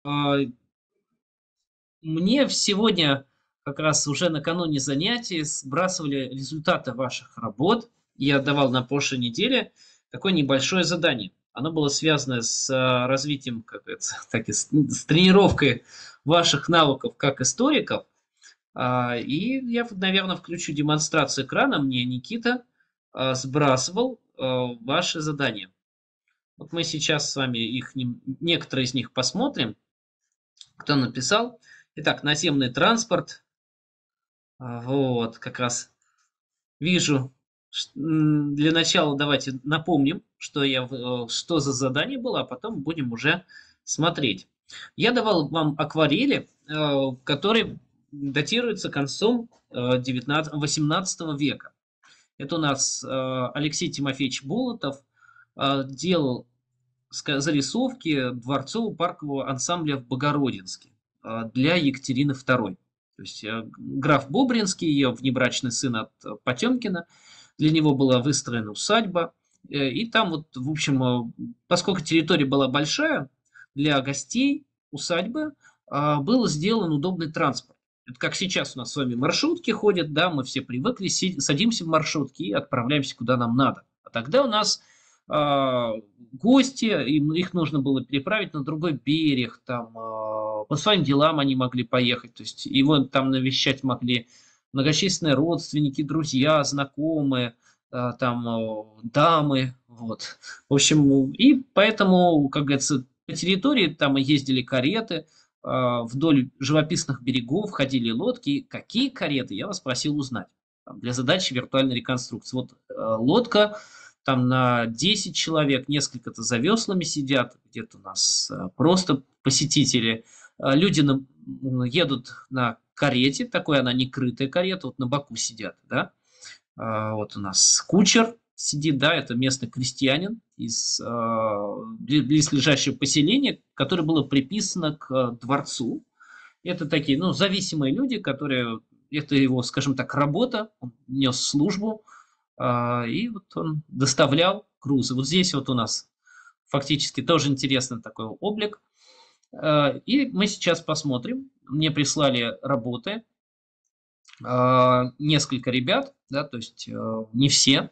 А, Мне сегодня, как раз уже накануне занятий, сбрасывали результаты ваших работ. Я давал на прошлой неделе такое небольшое задание. Оно было связано с развитием, как говорится, так и с тренировкой ваших навыков как историков. И я, наверное, включу демонстрацию экрана. Мне Никита сбрасывал ваши задания. Вот мы сейчас с вами некоторые из них посмотрим. Кто написал? Итак, наземный транспорт. Вот, как раз вижу. Для начала давайте напомним, что за задание было, а потом будем уже смотреть. Я давал вам акварели, которые датируются концом 18 века. Это у нас Алексей Тимофеевич Болотов делал зарисовки дворцово-паркового ансамбля в Богородинске для Екатерины II. То есть граф Бобринский, ее внебрачный сын от Потемкина, для него была выстроена усадьба. И там вот, в общем, поскольку территория была большая, для гостей усадьбы был сделан удобный транспорт. Это как сейчас у нас с вами маршрутки ходят, да, мы все привыкли, садимся в маршрутки и отправляемся куда нам надо. А тогда у нас а, гости, их нужно было переправить на другой берег, там, по своим делам они могли поехать, то есть его там навещать могли многочисленные родственники, друзья, знакомые, там, дамы, вот. В общем, и поэтому, как говорится, по территории там ездили кареты, вдоль живописных берегов ходили лодки. Какие кареты, я вас просил узнать для задачи виртуальной реконструкции. Вот лодка там на 10 человек, несколько-то за веслами сидят, где-то у нас просто посетители. Люди едут на карете, такой она не крытая карета, вот на боку сидят, да. Вот у нас кучер сидит, да, это местный крестьянин из близлежащего поселения, которое было приписано к дворцу. Это такие, ну, зависимые люди, которые, это его, скажем так, работа, он нес службу, и вот он доставлял грузы. Вот здесь вот у нас фактически тоже интересный такой облик. И мы сейчас посмотрим. Мне прислали работы несколько ребят, да, то есть не все.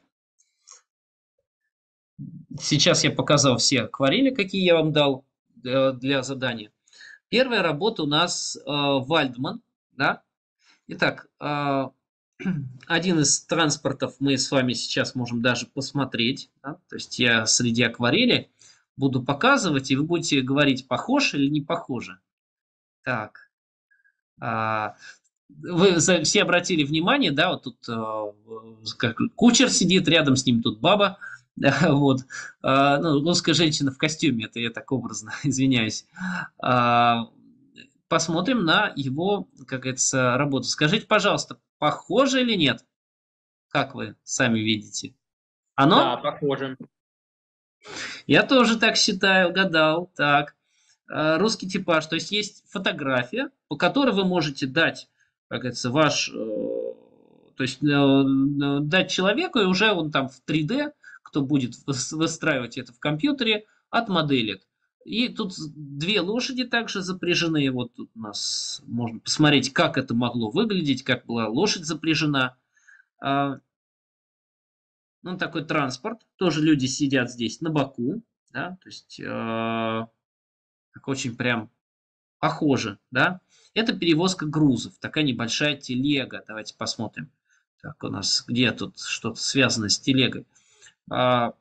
Сейчас я показал все акварели, какие я вам дал для задания. Первая работа у нас Вальдман, да. Итак, один из транспортов мы с вами сейчас можем даже посмотреть. Да? То есть я среди акварели буду показывать, и вы будете говорить, похож или не похоже. Так. а, Вы все обратили внимание, да, вот тут как кучер сидит, рядом с ним тут баба, да, вот, ну, русская женщина в костюме, это я так образно, извиняюсь. А, Посмотрим на его, как говорится, работу. Скажите, пожалуйста, похоже или нет? Как вы сами видите? Да, Оно? похоже. Я тоже так считаю, гадал. Так. Русский типаж. То есть есть фотография, по которой вы можете дать, как говорится, то есть дать человеку, и уже он там в 3D, кто будет выстраивать это в компьютере, отмоделит. И тут две лошади также запряжены. Вот тут у нас можно посмотреть, как это могло выглядеть, как была лошадь запряжена. А, Ну, такой транспорт. Тоже люди сидят здесь на боку, да, то есть так очень прям похоже, да. Это перевозка грузов, такая небольшая телега. Давайте посмотрим. Так, у нас где тут что-то связано с телегой? А,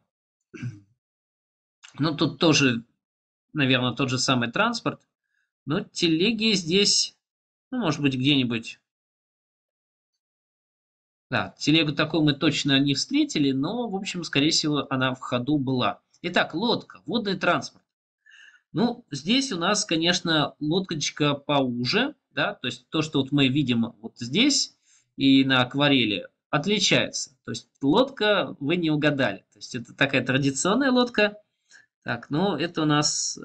ну, тут тоже, наверное, тот же самый транспорт, но телеги здесь, ну, может быть, где-нибудь. Да, телегу такую мы точно не встретили, но, в общем, скорее всего, она в ходу была. Итак, лодка, водный транспорт. Ну, здесь у нас, конечно, лодочка поуже, да, то есть то, что вот мы видим вот здесь и на акварели, отличается. То есть лодка вы не угадали. То есть это такая традиционная лодка. Так, ну это у нас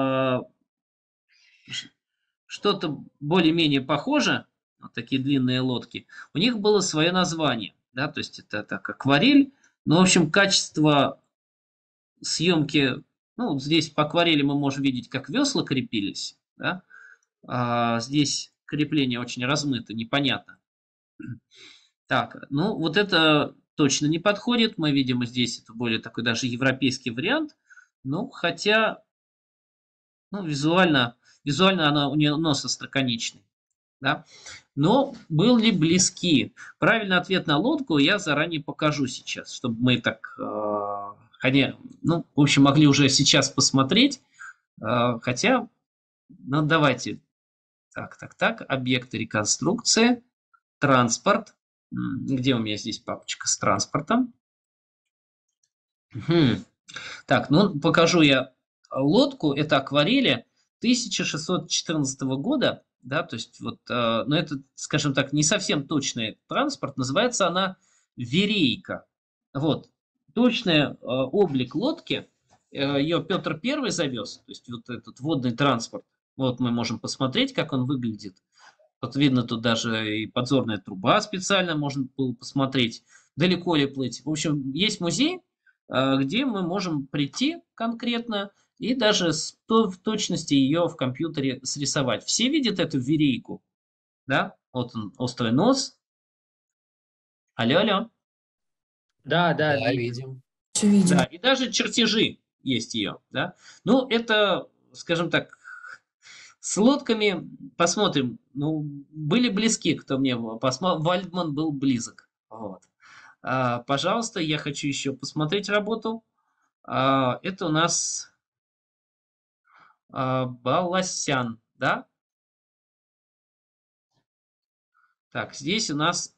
что-то более-менее похоже, вот такие длинные лодки. У них было свое название, да, то есть это так акварель. Но, в общем, качество съемки, ну, вот здесь по акварели мы можем видеть, как весла крепились. Да? Здесь крепление очень размыто, непонятно. Так, ну вот это точно не подходит. Мы видим здесь это более такой даже европейский вариант. Ну, хотя, ну, визуально она, у нее нос остроконечный. Да? Но были близки. Правильный ответ на лодку я заранее покажу сейчас, чтобы мы так, ну, в общем, могли уже сейчас посмотреть. Хотя, ну, давайте. Так, объекты реконструкции, транспорт. Где у меня здесь папочка с транспортом? Мгм. Так, ну покажу я лодку. Это акварели 1614 года. Да, то есть вот, но это, скажем так, не совсем точный транспорт. Называется она Верейка. Вот. Точный облик лодки. Ее Петр Первый завез. То есть вот этот водный транспорт. Вот мы можем посмотреть, как он выглядит. Вот видно, тут даже и подзорная труба специально можно было посмотреть, далеко ли плыть. В общем, есть музей, где мы можем прийти конкретно и даже в точности ее в компьютере срисовать. Все видят эту верейку, да? Вот он, острый нос. Алло, алло. Да, да, Да, видим. видим. Все видим. Да, и даже чертежи есть ее, да. Ну, это, скажем так, с лодками посмотрим. Ну, были близки, кто мне посмотрел. Вальдман был близок. Вот. Пожалуйста, я хочу еще посмотреть работу. Это у нас Баласян, да? Так, здесь у нас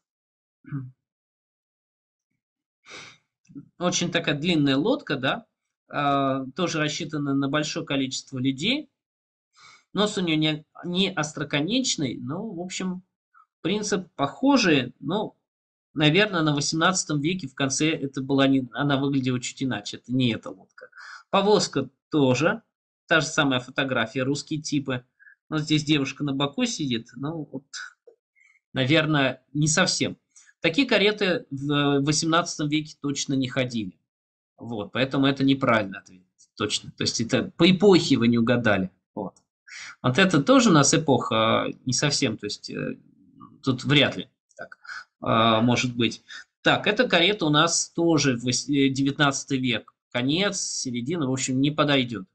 очень такая длинная лодка, да? Тоже рассчитана на большое количество людей. Нос у нее не остроконечный, но, в общем, принцип похожий, но, наверное, на 18 веке в конце это была не, она выглядела чуть иначе. Это не эта лодка. Повозка тоже. Та же самая фотография, русские типы. Но здесь девушка на боку сидит. Ну, вот, наверное, не совсем. Такие кареты в 18 веке точно не ходили. Вот, поэтому это неправильно ответ. Точно. То есть это по эпохе вы не угадали. Вот. Вот это тоже у нас эпоха не совсем, то есть тут вряд ли так может быть. Так, эта карета у нас тоже 19 век, конец, середина, в общем, не подойдет.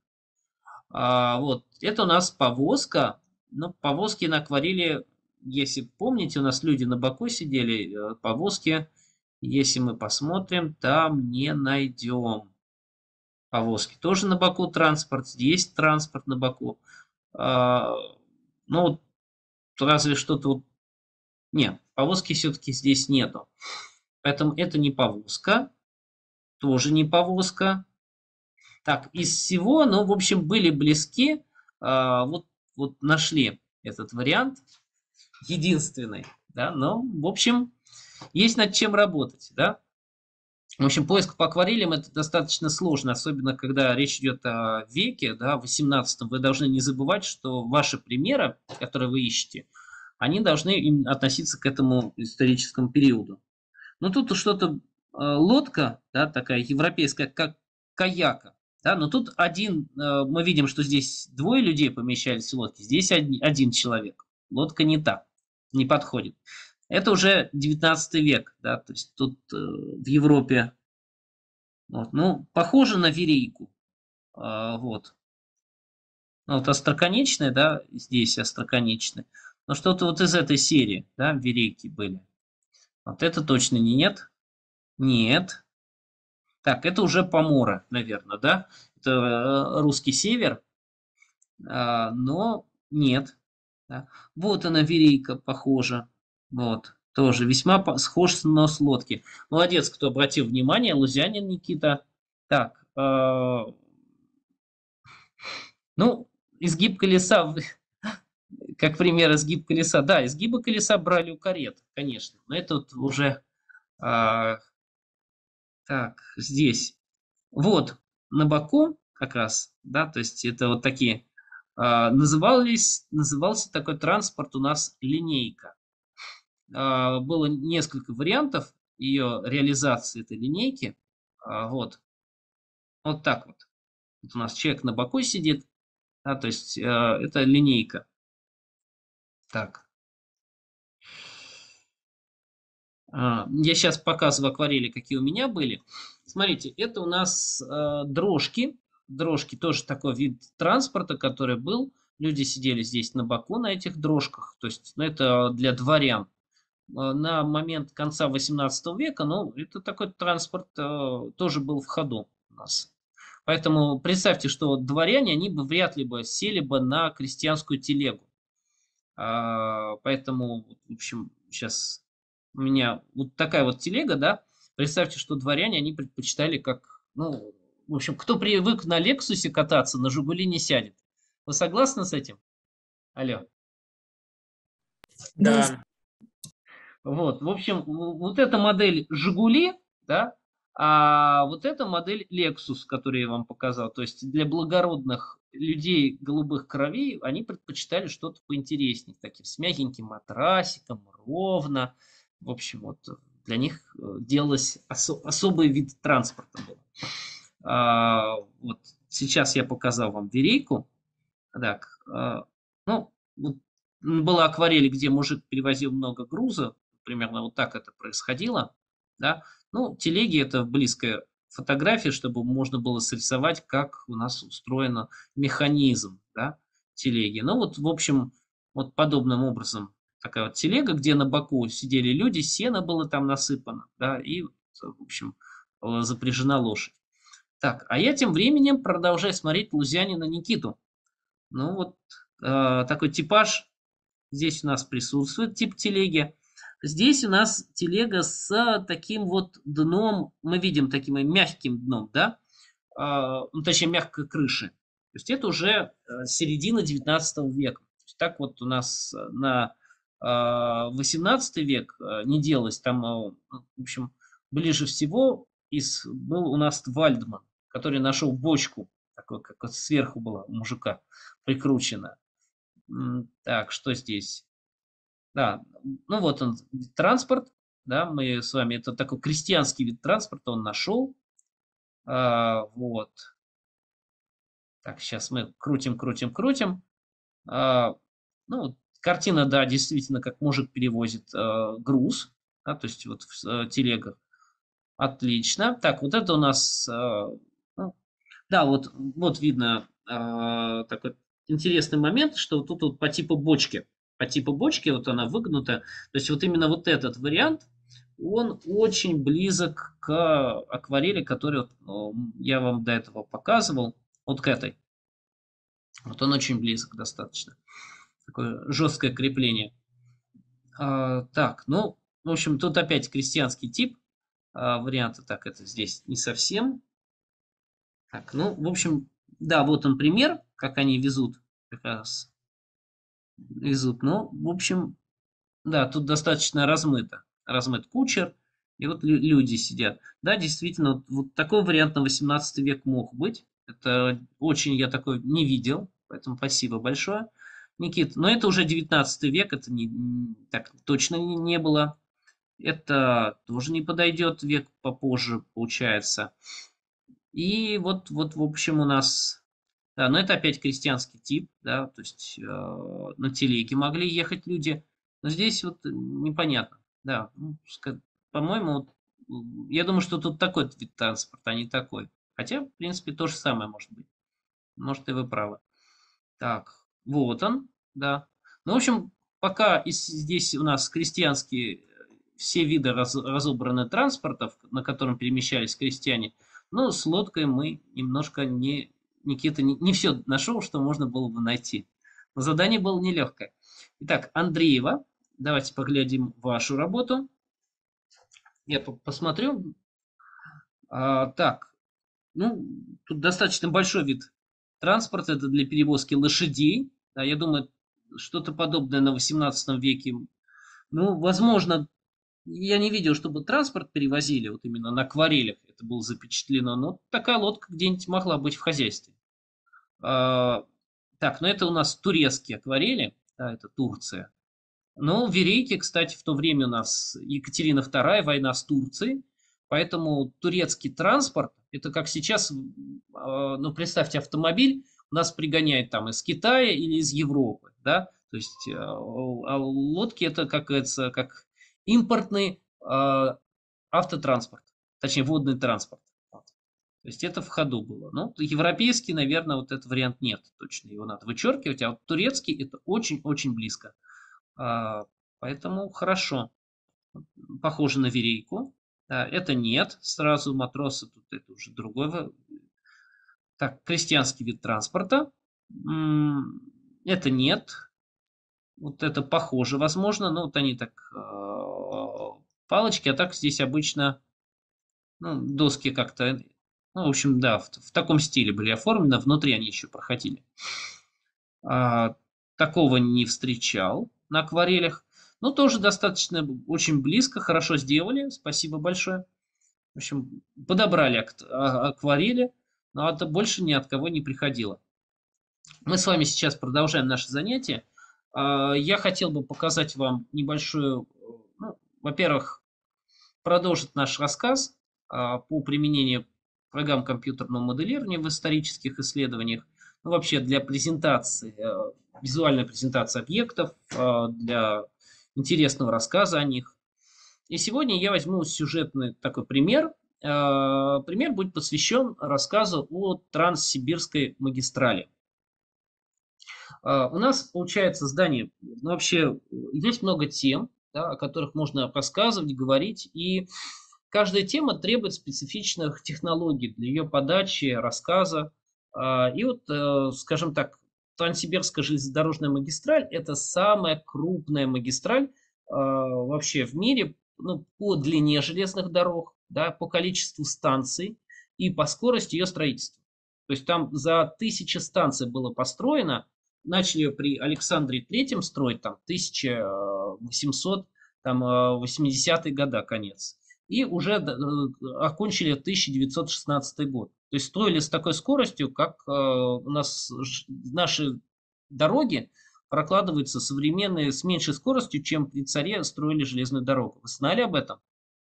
Вот, это у нас повозка, но повозки на акварели, если помните, у нас люди на боку сидели, повозки, если мы посмотрим, там не найдем повозки. Тоже на боку транспорт, здесь транспорт на боку. А, Ну, вот разве что-то вот... Нет, повозки все-таки здесь нету. Поэтому это не повозка, тоже не повозка. Так, из всего, ну, в общем, были близки. Вот нашли этот вариант. Единственный, да, но, в общем, есть над чем работать, да. В общем, поиск по акварелям это достаточно сложно, особенно когда речь идет о веке, да, 18. Вы должны не забывать, что ваши примеры, которые вы ищете, они должны относиться к этому историческому периоду. Ну, тут что-то лодка, да, такая европейская, как каяка, да, но тут мы видим, что здесь двое людей помещались в лодке, здесь один человек. Лодка не та, не подходит. Это уже 19 век, да, то есть тут в Европе, вот, ну, похоже на верейку, вот. Ну, вот остроконечная, да, здесь остроконечная. Но что-то вот из этой серии, да, верейки были. Вот это точно не нет. Нет. Так, это уже Помора, наверное, да? Это русский север, но нет. Да. Вот она, верейка, похожа. Вот, тоже весьма схож нос лодки. Молодец, кто обратил внимание, лузянин Никита. Так, ну, изгиб колеса, как пример изгиб колеса. Да, изгибы колеса брали у карет, конечно. Но это вот уже... а, так, здесь. Вот, на боку как раз, да, то есть это вот такие, назывался такой транспорт у нас линейка. Было несколько вариантов ее реализации этой линейки. Вот, вот так вот. Вот у нас человек на боку сидит, Да, то есть это линейка. Так. Я сейчас показываю акварели, какие у меня были. Смотрите, это у нас дрожки. Дрожки тоже такой вид транспорта, который был. Люди сидели здесь на боку на этих дрожках. То есть, ну, это для дворян. На момент конца 18 века, ну, это такой транспорт тоже был в ходу у нас. Поэтому представьте, что вот дворяне, они бы вряд ли бы сели бы на крестьянскую телегу. Поэтому, в общем, сейчас у меня вот такая вот телега, да. Представьте, что дворяне, они предпочитали как, ну, в общем, кто привык на Лексусе кататься, на Жигули не сядет. Вы согласны с этим? Алло. Да, Да, Вот, в общем, вот эта модель Жигули, да, а вот эта модель Lexus, которую я вам показал. То есть для благородных людей голубых кровей они предпочитали что-то поинтереснее, таким с мягеньким матрасиком, ровно. В общем, вот для них делалось особый вид транспорта был. Вот сейчас я показал вам верейку. Так, ну, вот была акварель, где мужик перевозил много груза, примерно вот так это происходило, да. Ну, телеги это близкая фотография, чтобы можно было срисовать, как у нас устроен механизм, да, телеги. Ну, вот, в общем, вот подобным образом такая вот телега, где на боку сидели люди, сено было там насыпано, да, и, в общем, запряжена лошадь. Так, а я тем временем продолжаю смотреть Лузянина Никиту. Ну вот такой типаж здесь у нас присутствует, тип телеги. Здесь у нас телега с таким вот дном, мы видим таким и мягким дном, да, ну, точнее мягкой крыши. То есть это уже середина 19 века. То есть так вот у нас на 18 век не делалось. Там, в общем, ближе всего был у нас Вальдман, который нашел бочку, такой, как вот сверху была у мужика прикручена. Так, что здесь? Да, ну вот он, транспорт, да, мы с вами, это такой крестьянский вид транспорта он нашел. Вот. Так, сейчас мы крутим, крутим, крутим. А, ну, вот картина, да, действительно, как мужик перевозит груз, да, то есть вот в телегах. Отлично. Так, вот это у нас, ну, да, вот видно такой интересный момент, что тут вот по типу бочки вот она выгнута. То есть вот именно вот этот вариант, он очень близок к акварели, которую я вам до этого показывал, вот к этой. Вот он очень близок достаточно. Такое жесткое крепление. Так, ну, в общем, тут опять крестьянский тип. Варианты так это здесь не совсем. Так, ну, в общем, да, вот он пример, как они везут, как раз везут. Ну, в общем, да, тут достаточно размыто. Размыт кучер, и вот люди сидят. Да, действительно, вот такой вариант на 18 век мог быть. Это очень я такой не видел, поэтому спасибо большое, Никит. Но это уже 19 век, это так точно не было. Это тоже не подойдет век попозже, получается. И вот, в общем, у нас, да, но это опять крестьянский тип, да, то есть на телеге могли ехать люди, но здесь вот непонятно, да, ну, по-моему, вот, я думаю, что тут такой вид транспорта, а не такой. Хотя, в принципе, то же самое может быть. Может, и вы правы. Так, вот он, да. Ну, в общем, пока здесь у нас крестьянские все виды разобраны транспортов, на котором перемещались крестьяне, но с лодкой мы немножко Никита не все нашел, что можно было бы найти. Но задание было нелегкое. Итак, Андреева, давайте поглядим вашу работу. Я посмотрю. Так, ну, тут достаточно большой вид транспорта, это для перевозки лошадей. Да, я думаю, что-то подобное на 18 веке. Ну, возможно, я не видел, чтобы транспорт перевозили, вот именно на акварелях это было запечатлено, но такая лодка где-нибудь могла быть в хозяйстве. А, так, ну это у нас турецкие акварели, да, это Турция. Но в Верейке, кстати, в то время у нас Екатерина II, война с Турцией, поэтому турецкий транспорт, это как сейчас, ну, представьте, автомобиль, нас пригоняют там из Китая или из Европы, да, то есть а лодки это, как говорится, как импортный автотранспорт, точнее водный транспорт. Вот. То есть это в ходу было. Ну, европейский, наверное, вот этот вариант нет, точно его надо вычеркивать, а вот турецкий это очень-очень близко. А, Поэтому хорошо, похоже на верейку. Это нет, сразу матросы, тут это уже другой. Так, крестьянский вид транспорта. Это нет. Вот это похоже, возможно. Ну, вот они так палочки, а так здесь обычно ну, доски как-то. Ну, в общем, да, в таком стиле были оформлены. Внутри они еще проходили. А, Такого не встречал на акварелях. Ну, тоже достаточно, очень близко, хорошо сделали. Спасибо большое. В общем, подобрали акварели, но это больше ни от кого не приходило. Мы с вами сейчас продолжаем наше занятие. Я хотел бы показать вам небольшую, ну, во-первых, продолжить наш рассказ по применению программ компьютерного моделирования в исторических исследованиях. Ну, вообще для презентации, визуальной презентации объектов, для интересного рассказа о них. И сегодня я возьму сюжетный такой пример. Пример будет посвящен рассказу о Транссибирской магистрали. У нас получается здание, ну, вообще есть много тем, да, о которых можно рассказывать, говорить, и каждая тема требует специфичных технологий для ее подачи, рассказа. И вот, скажем так, Транссибирская железнодорожная магистраль – это самая крупная магистраль вообще в мире, ну, по длине железных дорог, да, по количеству станций и по скорости ее строительства. То есть там за 1000 станций было построено, начали при Александре Третьем строить там 1800, там 80-е года конец. И уже окончили 1916 год. То есть строили с такой скоростью, как у нас наши дороги прокладываются современные с меньшей скоростью, чем при царе строили железную дорогу. Вы знали об этом?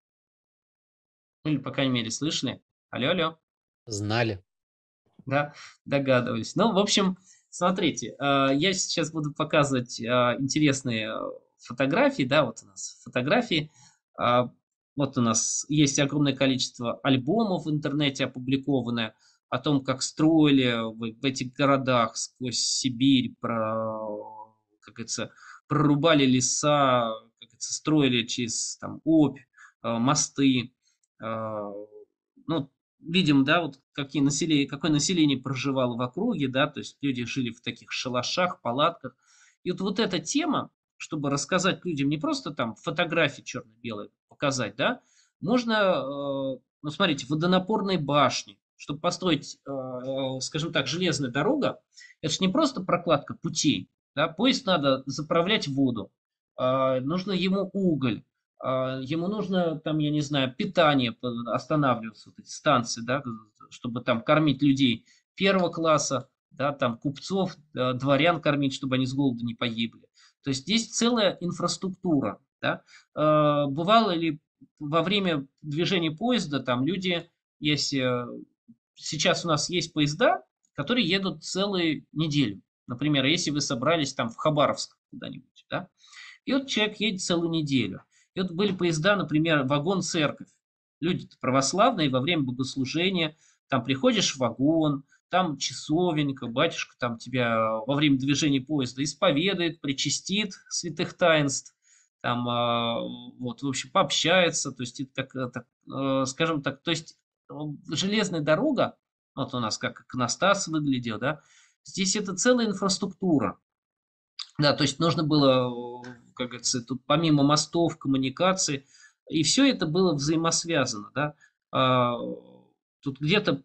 Или, по крайней мере, слышали? Алло, алло. Знали. Да, догадываюсь. Ну, в общем, смотрите, я сейчас буду показывать интересные фотографии, да, вот у нас фотографии. А, Вот у нас есть огромное количество альбомов в интернете опубликованное о том, как строили в этих городах сквозь Сибирь, как говорится, прорубали леса, как говорится, строили через там Обь, мосты. А, Ну, видим, да, вот какое население проживало в округе, да, то есть люди жили в таких шалашах, палатках. И вот эта тема, чтобы рассказать людям не просто там фотографии черно-белые показать, да, можно, ну, смотрите, водонапорные башни, чтобы построить, скажем так, железная дорога, это же не просто прокладка путей, да, поезд надо заправлять в воду, нужно ему уголь, ему нужно, там, я не знаю, питание, останавливаться, вот эти станции, да, чтобы там кормить людей первого класса, да, там купцов, дворян кормить, чтобы они с голоду не погибли. То есть здесь целая инфраструктура, да. Бывало ли во время движения поезда там люди, если сейчас у нас есть поезда, которые едут целую неделю. Например, если вы собрались там в Хабаровск куда-нибудь, да, и вот человек едет целую неделю. И вот были поезда, например, вагон-церковь. Люди православные во время богослужения, там приходишь в вагон, там часовенька, батюшка там тебя во время движения поезда исповедует, причастит святых таинств, там, вот, в общем, пообщается, то есть, это так, скажем так, то есть, железная дорога, вот у нас как иконостас выглядел, да, здесь это целая инфраструктура, да, то есть нужно было, как говорится, тут помимо мостов, коммуникаций, и все это было взаимосвязано, да. А, Тут где-то,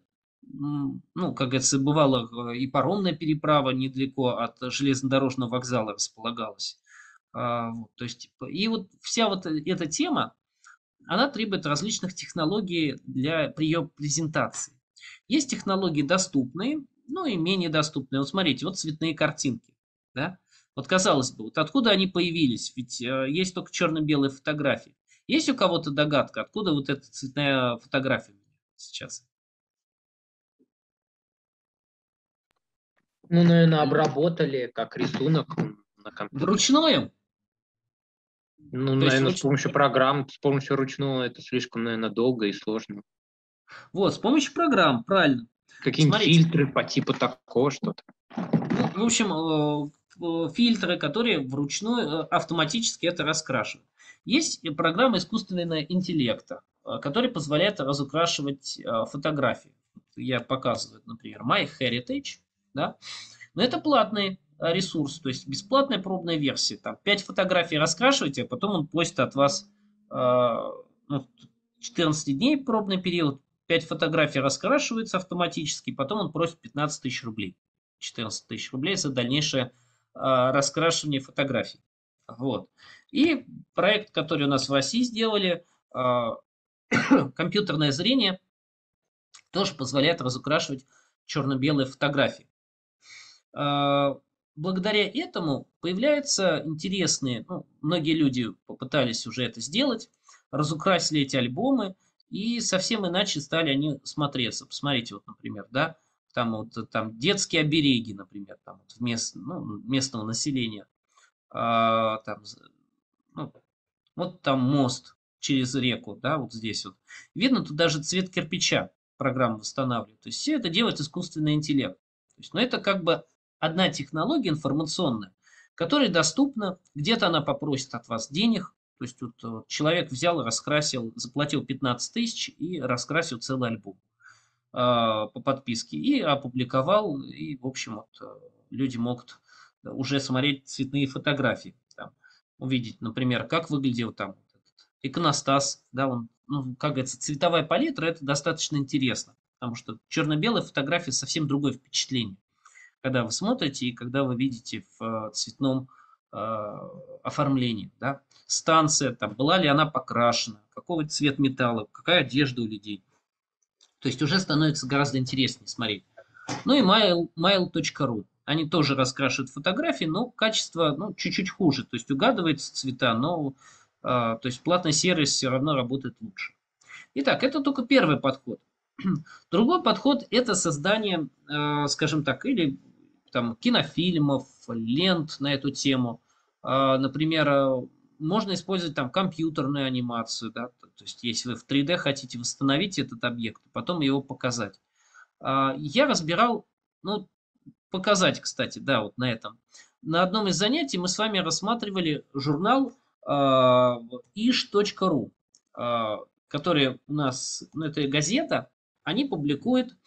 ну, как говорится, бывало и паромная переправа недалеко от железнодорожного вокзала располагалась. Вот, то есть, и вот вся вот эта тема, она требует различных технологий при ее презентации. Есть технологии доступные, ну и менее доступные. Вот смотрите, вот цветные картинки. Да? Вот казалось бы, вот откуда они появились? Ведь есть только черно-белые фотографии. Есть у кого-то догадка, откуда вот эта цветная фотография сейчас? Ну, наверное, обработали как рисунок на компьютере. Вручную. Ну, То есть наверное, с помощью программ, с помощью ручного это слишком, наверное, долго и сложно. вот, с помощью программ, правильно. Какие-нибудь Смотрите, фильтры по типу такого что-то. ну, в общем, фильтры, которые вручную автоматически это раскрашивают. Есть и программа искусственного интеллекта, которая позволяет разукрашивать фотографии. Я показываю, например, MyHeritage, да, но это платный ресурс, то есть бесплатная пробная версия. Там 5 фотографий раскрашиваете, а потом он просит от вас ну, 14 дней пробный период, 5 фотографий раскрашиваются автоматически, потом он просит 15 тысяч рублей. 14 тысяч рублей за дальнейшее раскрашивание фотографий. Вот. И проект, который у нас в России сделали, компьютерное зрение, тоже позволяет разукрашивать черно-белые фотографии. Благодаря этому появляются интересные, ну, многие люди попытались уже это сделать, разукрасили эти альбомы, и совсем иначе стали они смотреться. Посмотрите, вот, например, да, там вот там детские обереги, например, там вот ну, местного населения, там, ну, вот там мост через реку, да, вот здесь вот. Видно, тут даже цвет кирпича программа восстанавливает. То есть все это делает искусственный интеллект. То есть, но это как бы одна технология информационная, которая доступна. Где-то она попросит от вас денег. То есть вот, человек взял, раскрасил, заплатил 15 тысяч и раскрасил целый альбом по подписке и опубликовал. И, в общем, вот, люди могут уже смотреть цветные фотографии. Там, увидеть, например, как выглядел там этот иконостас, да, он, ну, как говорится, цветовая палитра, это достаточно интересно, потому что черно-белая фотография совсем другое впечатление, когда вы смотрите и когда вы видите в цветном оформлении, да, станция, там, была ли она покрашена, какого цвет металла, какая одежда у людей, то есть уже становится гораздо интереснее смотреть. Ну и mail.ru. Они тоже раскрашивают фотографии, но качество ну, чуть-чуть хуже. То есть угадываются цвета, но то есть платный сервис все равно работает лучше. Итак, это только первый подход. Другой подход – это создание, скажем так, или там кинофильмов, лент на эту тему. Например, можно использовать там компьютерную анимацию, да, то есть если вы в 3D хотите восстановить этот объект, потом его показать. Я разбирал, ну, показать, кстати, да, вот на этом. На одном из занятий мы с вами рассматривали журнал ish.ru, который у нас, ну, это газета, они публикуют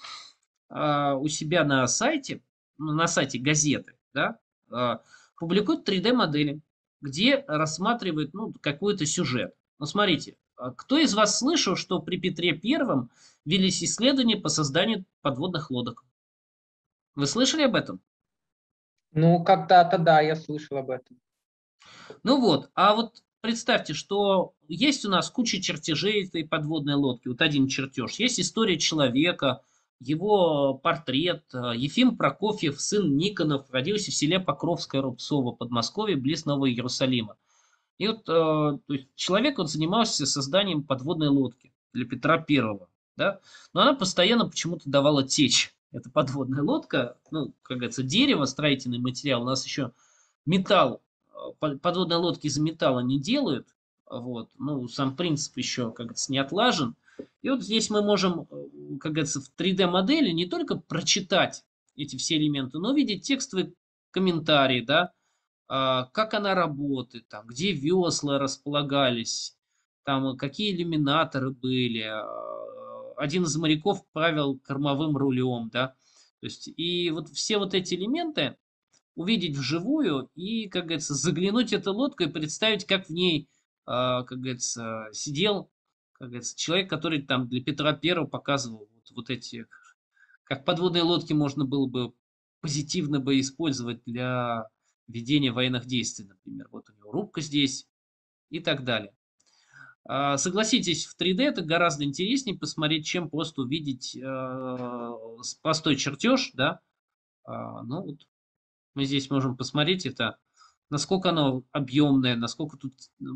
у себя на сайте, ну, на сайте газеты, да, публикуют 3D-модели, где рассматривают, ну, какой-то сюжет. Ну, смотрите, кто из вас слышал, что при Петре Первом велись исследования по созданию подводных лодок? Вы слышали об этом? Ну, когда-то, да, я слышал об этом. Ну вот, а вот представьте, что есть у нас куча чертежей этой подводной лодки. Вот один чертеж. Есть история человека, его портрет. Ефим Прокофьев, сын Никонов, родился в селе Покровское Рубцово, Подмосковье, близ Нового Иерусалима. И вот то есть человек вот занимался созданием подводной лодки для Петра Первого, да? Но она постоянно почему-то давала течь. Эта подводная лодка, ну, как говорится, дерево, строительный материал. У нас еще металл, подводные лодки из металла не делают. Вот. Ну, сам принцип еще, как говорится, не отлажен. И вот здесь мы можем, как говорится, в 3D-модели не только прочитать эти все элементы, но видеть текстовые комментарии, да, как она работает, там, где весла располагались, там, какие иллюминаторы были. Один из моряков правил кормовым рулем, да. То есть, и вот все вот эти элементы увидеть вживую и, как говорится, заглянуть в эту лодку и представить, как в ней, как говорится, сидел, как говорится, человек, который там для Петра Первого показывал вот эти, как подводные лодки можно было бы позитивно бы использовать для ведения военных действий, например. Вот у него рубка здесь и так далее. Согласитесь, в 3D это гораздо интереснее посмотреть, чем просто увидеть простой чертеж, да. Ну вот мы здесь можем посмотреть это, насколько оно объемное, насколько тут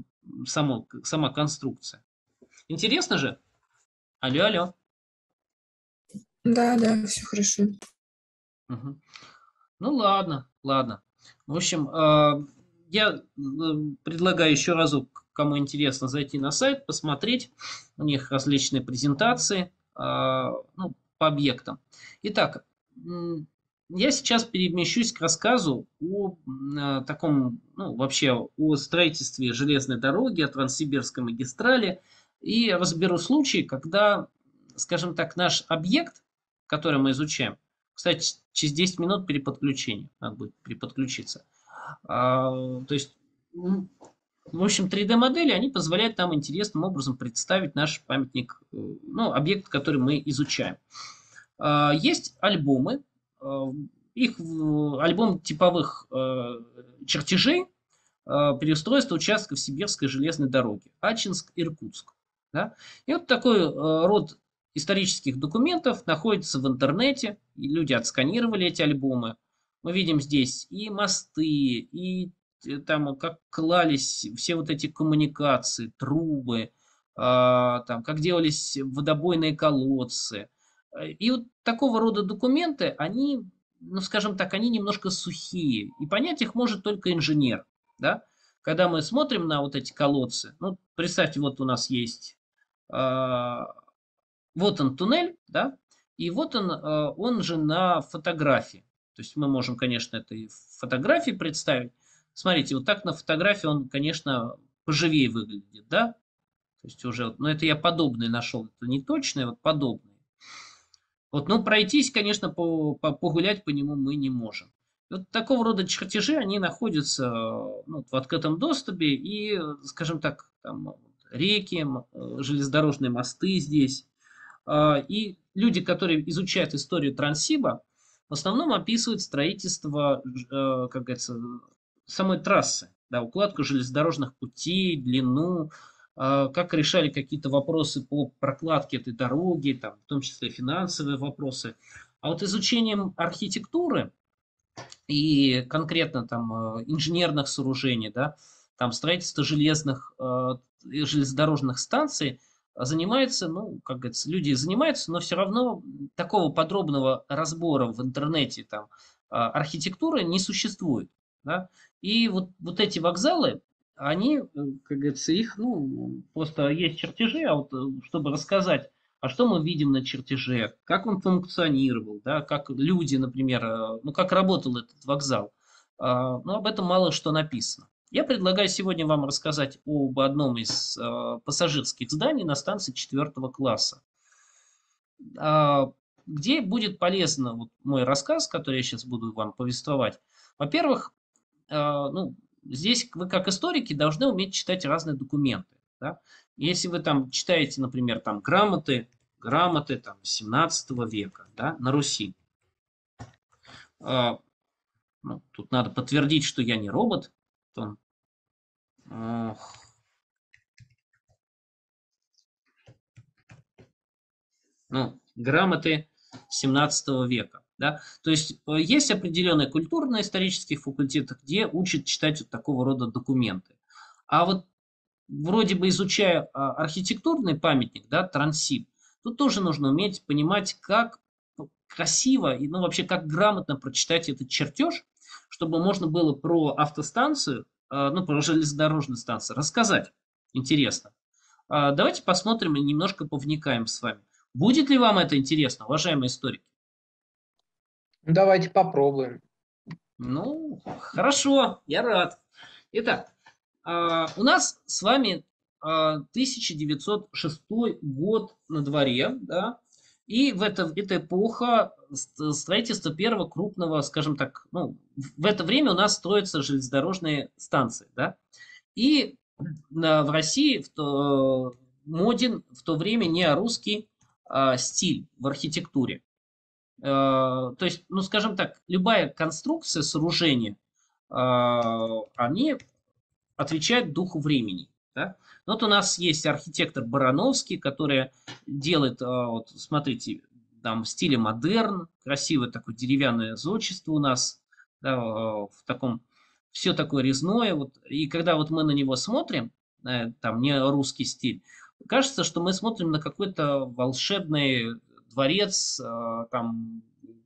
сама конструкция. Интересно же? Алло, алло. Да, да, все хорошо. Мгм. Ну ладно, ладно. В общем, я предлагаю еще разок, кому интересно, зайти на сайт, посмотреть. У них различные презентации, ну, по объектам. Итак, я сейчас перемещусь к рассказу о таком, ну, вообще о строительстве железной дороги, о Транссибирской магистрали. И разберу случай, когда, скажем так, наш объект, который мы изучаем, кстати, через 10 минут переподключение. Надо будет переподключиться. То есть, в общем, 3D-модели, они позволяют нам интересным образом представить наш памятник, ну, объект, который мы изучаем. Есть альбомы, их альбом типовых чертежей переустройства участков Сибирской железной дороги. Ачинск-Иркутск. Да? И вот такой род исторических документов находится в интернете. И люди отсканировали эти альбомы. Мы видим здесь и мосты, и там как клались все вот эти коммуникации, трубы, там, как делались водобойные колодцы. И вот такого рода документы, они, ну скажем так, они немножко сухие. И понять их может только инженер. Да? Когда мы смотрим на вот эти колодцы, ну, представьте, вот у нас есть, вот он туннель, да, и вот он же на фотографии. То есть мы можем, конечно, это и в фотографии представить. Смотрите, вот так на фотографии он, конечно, поживее выглядит, да? То есть уже, ну, это я подобный нашел, это не точное, вот подобное. Вот, ну, пройтись, конечно, погулять по нему мы не можем. Вот такого рода чертежи, они находятся ну, в открытом доступе, и, скажем так, там реки, железнодорожные мосты здесь. И люди, которые изучают историю Транссиба, в основном описывают строительство, как говорится, самой трассы, да, укладку железнодорожных путей, длину, как решали какие-то вопросы по прокладке этой дороги, там, в том числе финансовые вопросы. А вот изучением архитектуры и конкретно там инженерных сооружений, да, там строительство железнодорожных станций занимается, ну, как говорится, люди занимаются, но все равно такого подробного разбора в интернете там архитектуры не существует, да. И вот эти вокзалы, они, как говорится, их, ну, просто есть чертежи, а вот чтобы рассказать, а что мы видим на чертеже, как он функционировал, да, как люди, например, ну, как работал этот вокзал, ну, об этом мало что написано. Я предлагаю сегодня вам рассказать об одном из пассажирских зданий на станции 4 класса, где будет полезно вот мой рассказ, который я сейчас буду вам повествовать. Во-первых, ну, здесь вы как историки должны уметь читать разные документы. Да? Если вы там читаете, например, там грамоты там, 17 века, да, на Руси, ну, тут надо подтвердить, что я не робот, то, ну, грамоты 17 века. Да? То есть есть определенные культурно-исторические факультеты, где учат читать вот такого рода документы. А вот вроде бы изучая архитектурный памятник, да, Транссиб, тут тоже нужно уметь понимать, как красиво и, ну, вообще, как грамотно прочитать этот чертеж, чтобы можно было про автостанцию, ну, про железнодорожную станцию рассказать. Интересно. Давайте посмотрим и немножко повникаем с вами. Будет ли вам это интересно, уважаемые историки? Ну, давайте попробуем. Ну, хорошо, я рад. Итак, у нас с вами 1906 год на дворе, да, и эта эпоха строительства первого крупного, скажем так, ну, в это время у нас строятся железнодорожные станции, да, и в России моден в то время неорусский стиль в архитектуре. То есть, ну, скажем так, любая конструкция сооружения, они отвечают духу времени. Да? Вот у нас есть архитектор Барановский, который делает, вот, смотрите, там в стиле модерн, красивое такое деревянное зодчество у нас, да, в таком, все такое резное. Вот, и когда вот мы на него смотрим, там не русский стиль, кажется, что мы смотрим на какой-то волшебный дворец, там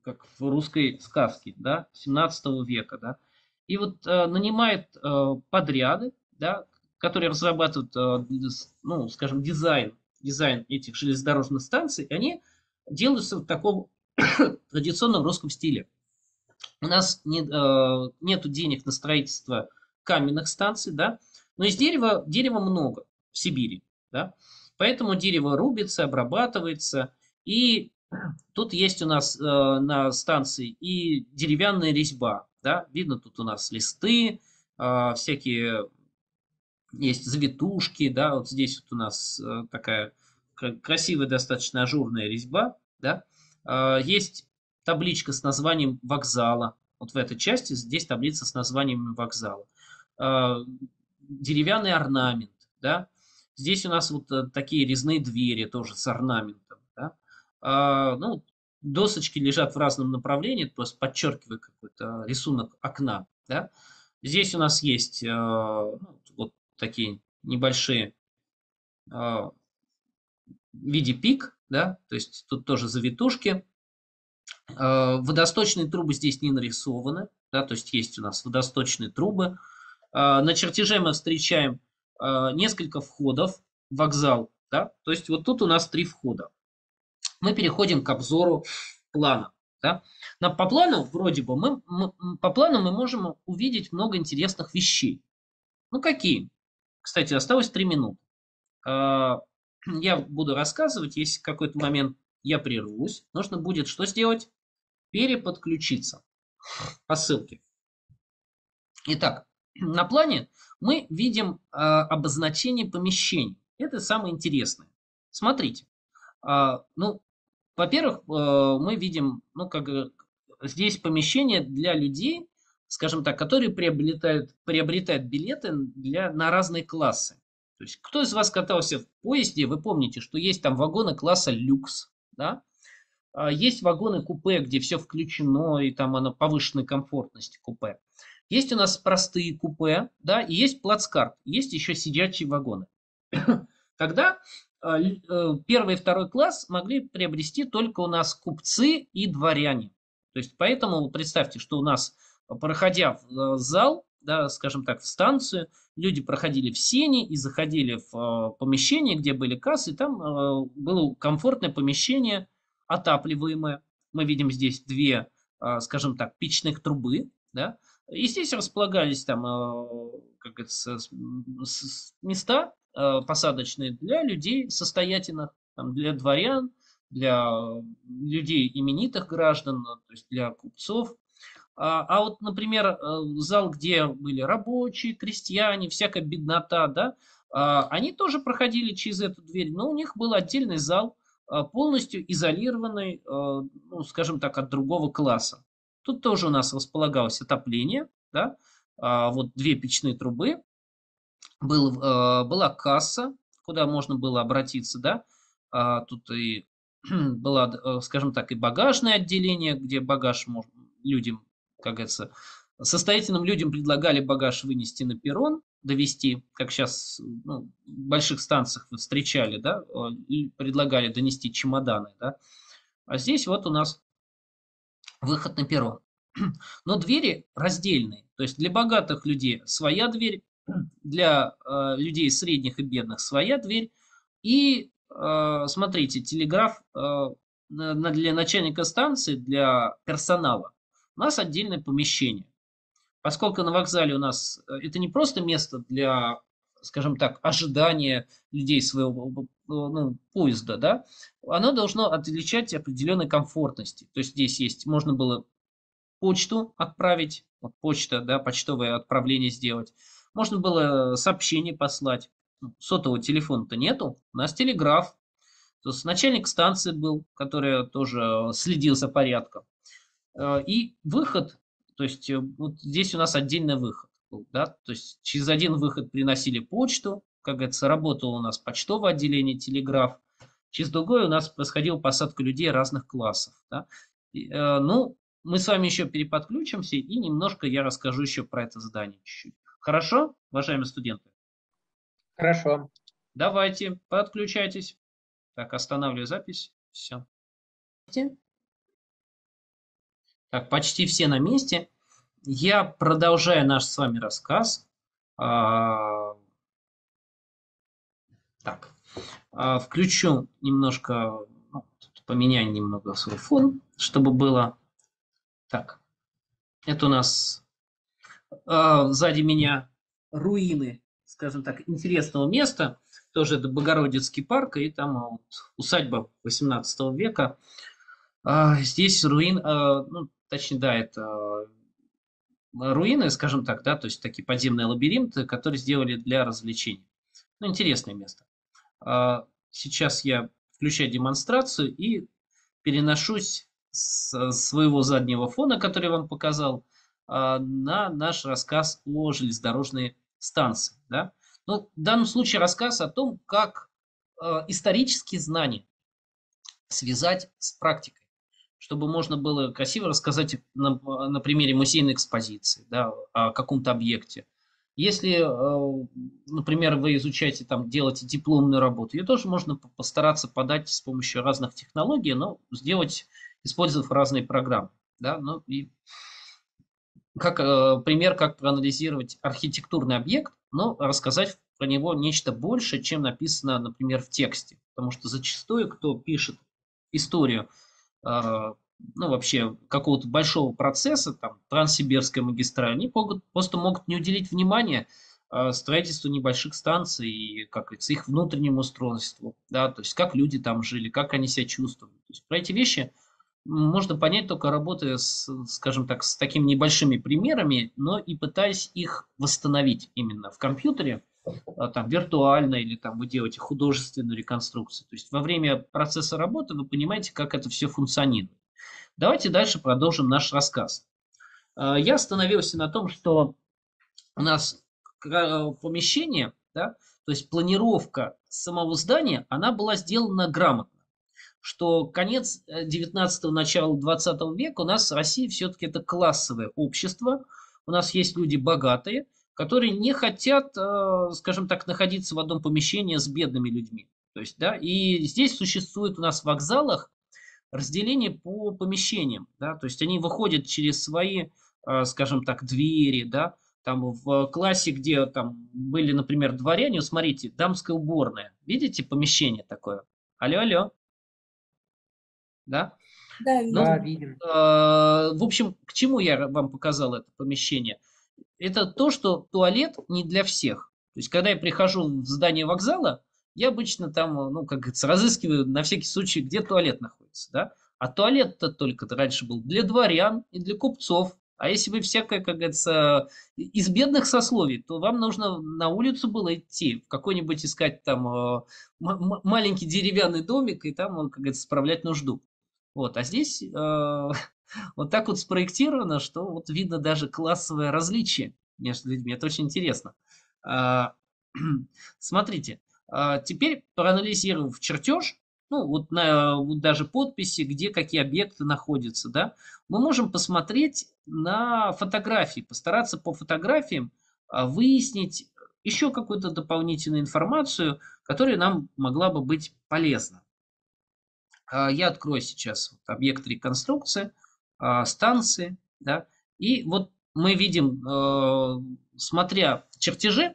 как в русской сказке, да, 17 века, да. И вот нанимает подряды, да, которые разрабатывают, ну, скажем, дизайн этих железнодорожных станций, и они делаются в таком традиционном русском стиле. У нас нету денег на строительство каменных станций, да, но из дерева много в Сибири, да, поэтому дерево рубится, обрабатывается, и тут есть у нас на станции и деревянная резьба, да, видно тут у нас листы, всякие есть завитушки, да, вот здесь вот у нас такая красивая, достаточно ажурная резьба, да. Есть табличка с названием вокзала. Вот в этой части здесь таблица с названием вокзала. А, Деревянный орнамент, да. Здесь у нас вот такие резные двери тоже с орнаментом, да. Ну, досочки лежат в разном направлении, просто подчеркивая какой-то рисунок окна, да. Здесь у нас есть ну, вот такие небольшие в виде пик, да, то есть тут тоже завитушки. Водосточные трубы здесь не нарисованы, да, то есть есть у нас водосточные трубы. На чертеже мы встречаем несколько входов в вокзал, да, то есть вот тут у нас 3 входа. Мы переходим к обзору плана. Да? По плану вроде бы по плану мы можем увидеть много интересных вещей. Ну какие? Кстати, осталось 3 минуты. Я буду рассказывать, если в какой-то момент я прервусь, нужно будет что сделать? Переподключиться по ссылке. Итак, на плане мы видим обозначение помещений. Это самое интересное. Смотрите. Ну, во-первых, мы видим, ну, как здесь помещение для людей, скажем так, которые приобретают билеты на разные классы. То есть, кто из вас катался в поезде, вы помните, что есть там вагоны класса люкс, да? Есть вагоны купе, где все включено, и там оно повышенной комфортности купе. Есть у нас простые купе, да, и есть плацкарт, есть еще сидячие вагоны. Когда первый и второй класс могли приобрести только у нас купцы и дворяне. То есть поэтому представьте, что у нас, проходя в зал, да, скажем так, в станцию, люди проходили в сени и заходили в помещение, где были кассы, и там было комфортное помещение, отапливаемое. Мы видим здесь две, скажем так, печных трубы, да, и здесь располагались там, как говорится, места посадочные для людей состоятельных, там, для дворян, для людей именитых граждан, то есть для купцов. А вот, например, зал, где были рабочие, крестьяне, всякая беднота, да, они тоже проходили через эту дверь, но у них был отдельный зал, полностью изолированный, ну, скажем так, от другого класса. Тут тоже у нас располагалось отопление, да, вот две печные трубы, была касса, куда можно было обратиться, да, тут и была, скажем так, и багажное отделение, где багаж людям, как говорится, состоятельным людям предлагали багаж вынести на перрон, довести, как сейчас ну, в больших станциях вы встречали, да, и предлагали донести чемоданы, да. А здесь вот у нас выход на перрон. Но двери раздельные. То есть для богатых людей своя дверь, для людей средних и бедных своя дверь. И смотрите, телеграф для начальника станции, для персонала у нас отдельное помещение. Поскольку на вокзале у нас это не просто место для, скажем так, ожидания людей своего ну, поезда, да, оно должно отличать определенной комфортности. То есть здесь есть, можно было почту отправить, вот почта, да, почтовое отправление сделать. Можно было сообщение послать. Ну, сотового телефона-то нету, у нас телеграф. То есть начальник станции был, который тоже следил за порядком. И выход, то есть вот здесь у нас отдельный выход был, да, то есть через один выход приносили почту, как говорится, работало у нас почтовое отделение, телеграф, через другой у нас происходила посадка людей разных классов, да. Ну, мы с вами еще переподключимся и немножко я расскажу еще про это задание чуть-чуть. Хорошо, уважаемые студенты? Хорошо. Давайте, подключайтесь. Так, останавливаю запись. Все. Так, почти все на месте. Я продолжаю наш с вами рассказ. А, так, включу немножко, ну, тут поменяю немного свой фон, чтобы было. Так, это у нас сзади меня руины, скажем так, интересного места. Тоже это Богородицкий парк, и там вот усадьба 18 века. Здесь руин, ну, точнее, да, это руины, скажем так, да, то есть такие подземные лабиринты, которые сделали для развлечений. Ну, интересное место. Сейчас я включаю демонстрацию и переношусь с своего заднего фона, который я вам показал, на наш рассказ о железнодорожной станции. Да? Ну, в данном случае рассказ о том, как исторические знания связать с практикой, чтобы можно было красиво рассказать на примере музейной экспозиции, да, о каком-то объекте. Если, например, вы изучаете, там, делаете дипломную работу, ее тоже можно постараться подать с помощью разных технологий, но сделать, использовав разные программы. Да? Ну, и как пример, как проанализировать архитектурный объект, но рассказать про него нечто большее, чем написано, например, в тексте. Потому что зачастую, кто пишет историю, ну, вообще какого-то большого процесса, там, Транссибирская магистраль, они просто могут не уделить внимания строительству небольших станций и, как говорится, их внутреннему устройству, да, то есть как люди там жили, как они себя чувствовали. То есть про эти вещи можно понять только работая с, скажем так, с такими небольшими примерами, но и пытаясь их восстановить именно в компьютере, там виртуально или там вы делаете художественную реконструкцию. То есть во время процесса работы вы понимаете, как это все функционирует. Давайте дальше продолжим наш рассказ. Я остановился на том, что у нас помещение, да, то есть планировка самого здания, она была сделана грамотно. Что конец 19-го, начало 20 века у нас в России все-таки это классовое общество. У нас есть люди богатые, которые не хотят, скажем так, находиться в одном помещении с бедными людьми. То есть, да, и здесь существует у нас в вокзалах разделение по помещениям, да, то есть они выходят через свои, скажем так, двери, да, там в классе, где там были, например, дворяне, смотрите, дамская уборная, видите помещение такое? Алло, алло, да? Да, Ну, Да, видим. видим. в общем, к чему я вам показал это помещение? Это то, что туалет не для всех. То есть, когда я прихожу в здание вокзала, я обычно там, ну, как говорится, разыскиваю на всякий случай, где туалет находится, да? А туалет-то только раньше был для дворян и для купцов. А если вы всякое, как говорится, из бедных сословий, то вам нужно на улицу было идти, в какой-нибудь искать там маленький деревянный домик и там, как говорится, справлять нужду. Вот, а здесь вот так вот спроектировано, что вот видно даже классовое различие между людьми. Это очень интересно. А, Смотрите, теперь проанализировав чертеж, ну вот, вот даже подписи, где какие объекты находятся, да, мы можем посмотреть на фотографии, постараться по фотографиям выяснить еще какую-то дополнительную информацию, которая нам могла бы быть полезна. Я открою сейчас вот объект реконструкции, станции, да, и вот мы видим, смотря чертежи,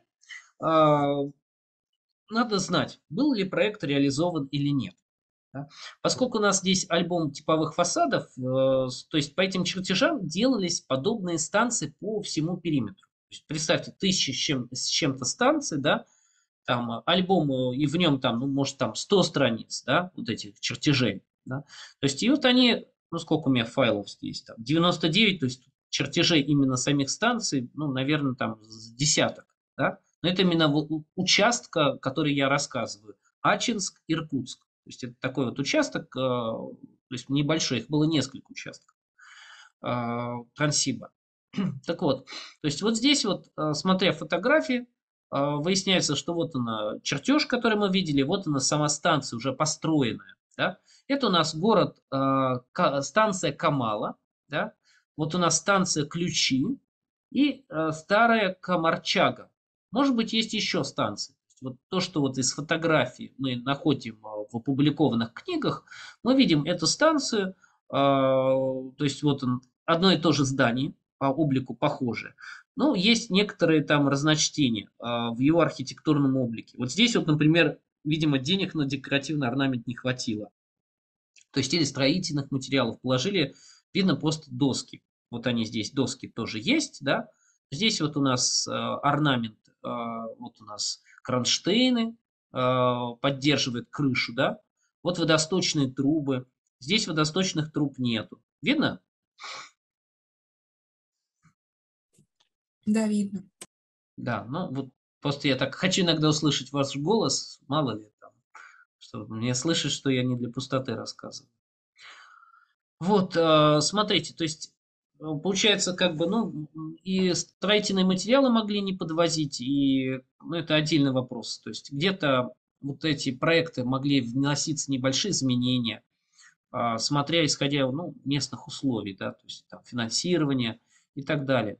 надо знать, был ли проект реализован или нет. Да. Поскольку у нас здесь альбом типовых фасадов, то есть по этим чертежам делались подобные станции по всему периметру. То есть представьте, тысячи с чем-то станций, да, там альбом, и в нем там, ну, может, там 100 страниц, да, вот этих чертежей, да. То есть, и вот они, ну, сколько у меня файлов здесь, там, 99, то есть чертежей именно самих станций, ну, наверное, там с десяток, да. Но это именно участка, который я рассказываю. Ачинск, Иркутск. То есть, это такой вот участок, то есть небольшой, их было несколько участков Транссиба. Так вот, то есть вот здесь вот, смотря фотографии, выясняется, что вот она чертеж, который мы видели, вот она сама станция уже построенная. Да? Это у нас город, станция Камала, да? Вот у нас станция Ключи и старая Комарчага. Может быть, есть еще станции. Вот то, что вот из фотографий мы находим в опубликованных книгах, мы видим эту станцию, то есть вот он, одно и то же здание, по облику похоже, но есть некоторые там разночтения в его архитектурном облике. Вот здесь вот, например, видимо, денег на декоративный орнамент не хватило. То есть или строительных материалов положили, видно, просто доски. Вот они здесь, доски тоже есть, да. Здесь вот у нас орнамент, вот у нас кронштейны, поддерживает крышу, да. Вот водосточные трубы. Здесь водосточных труб нету. Видно? Да, видно. Да, ну вот просто я так хочу иногда услышать ваш голос, мало ли там, что мне слышать, что я не для пустоты рассказываю. Вот, смотрите, то есть получается, как бы, ну, и строительные материалы могли не подвозить, и, ну, это отдельный вопрос. То есть где-то вот эти проекты могли вноситься небольшие изменения, смотря, исходя, ну, местных условий, да, то есть там финансирование и так далее.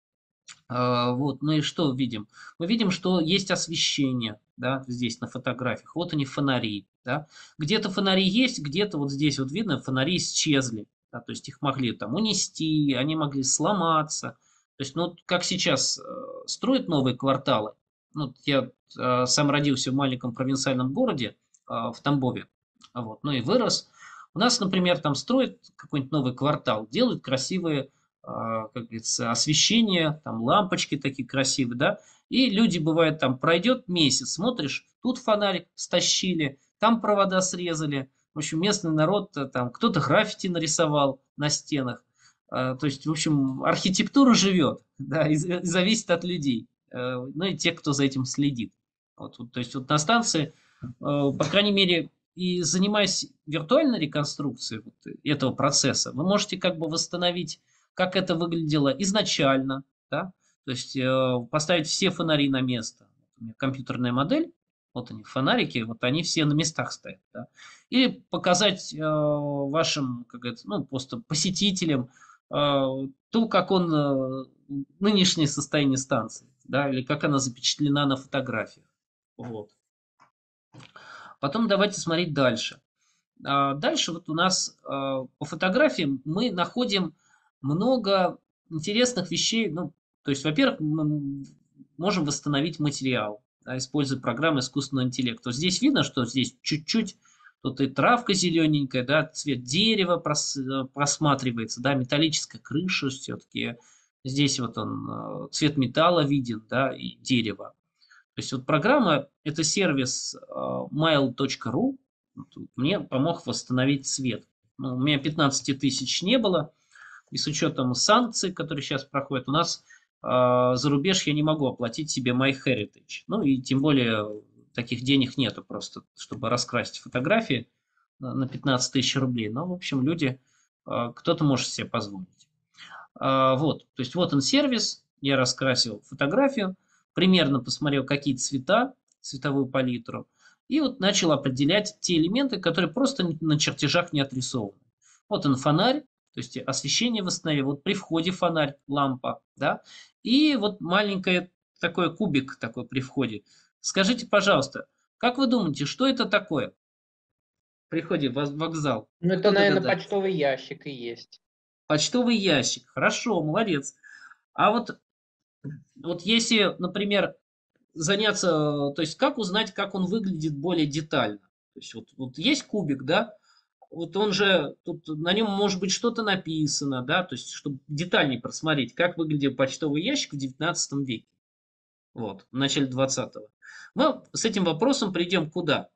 Вот, ну и что видим? Мы видим, что есть освещение, да, здесь на фотографиях. Вот они фонари, да. Где-то фонари есть, где-то вот здесь вот видно, фонари исчезли, да, то есть их могли там унести, они могли сломаться. То есть, ну, как сейчас строят новые кварталы. Ну, я сам родился в маленьком провинциальном городе в Тамбове, вот, ну и вырос. У нас, например, там строят какой-нибудь новый квартал, делают красивые как говорится, освещение, там лампочки такие красивые, да, и люди, бывает, там пройдет месяц, смотришь, тут фонарик стащили, там провода срезали, в общем, местный народ, там, кто-то граффити нарисовал на стенах, то есть, в общем, архитектура живет, да, и зависит от людей, ну и тех, кто за этим следит. Вот, то есть, вот на станции, по крайней мере, и занимаясь виртуальной реконструкцией вот этого процесса, вы можете как бы восстановить, как это выглядело изначально, да, то есть поставить все фонари на место. У меня компьютерная модель, вот они, фонарики, вот они все на местах стоят, да. Или показать вашим, как это, ну, просто посетителям то, как он, нынешнее состояние станции, да, или как она запечатлена на фотографиях. Вот. Потом давайте смотреть дальше. Дальше вот у нас по фотографиям мы находим много интересных вещей. Ну, то есть, во-первых, мы можем восстановить материал, да, используя программы искусственного интеллекта. Вот здесь видно, что здесь чуть-чуть, тут и травка зелененькая, да, цвет дерева просматривается, да, металлическая крыша все-таки. Здесь вот он, цвет металла виден, да, и дерево. То есть вот программа, это сервис mail.ru, мне помог восстановить цвет. Ну, у меня 15 тысяч не было, и с учетом санкций, которые сейчас проходят, у нас за рубеж я не могу оплатить себе MyHeritage. Ну и тем более таких денег нету просто, чтобы раскрасить фотографии на 15 тысяч рублей. Но, в общем, люди, кто-то может себе позволить. Вот, то есть вот он сервис, я раскрасил фотографию, примерно посмотрел, какие цвета, цветовую палитру, и вот начал определять те элементы, которые просто на чертежах не отрисованы. Вот он фонарь, то есть освещение восстановил, вот при входе фонарь, лампа, да, и вот маленький такой кубик такой при входе. Скажите, пожалуйста, как вы думаете, что это такое при входе в вокзал? Ну, это, Кто наверное, догадается? почтовый ящик и есть. Почтовый ящик. Хорошо, молодец. А вот если, например, заняться, то есть как узнать, как он выглядит более детально? То есть вот есть кубик, да, вот он же, тут на нем может быть что-то написано, да, то есть чтобы детальнее просмотреть, как выглядел почтовый ящик в 19 веке, вот, в начале 20-го. Мы с этим вопросом придем куда?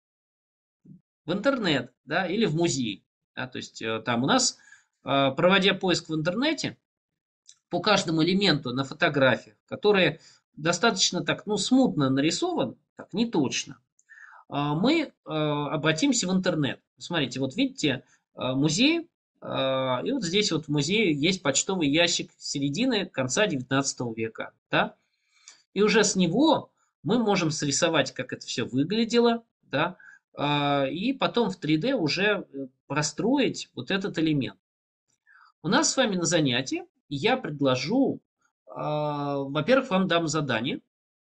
В интернет, да, или в музей. Да, то есть там у нас, проводя поиск в интернете, по каждому элементу на фотографиях, которые достаточно так, ну, смутно нарисован, так, не точно, мы обратимся в интернет. Смотрите, вот видите, музей, и вот здесь вот в музее есть почтовый ящик середины, конца 19 века. Да? И уже с него мы можем срисовать, как это все выглядело, да, и потом в 3D уже простроить вот этот элемент. У нас с вами на занятии я предложу, во-первых, вам дам задание.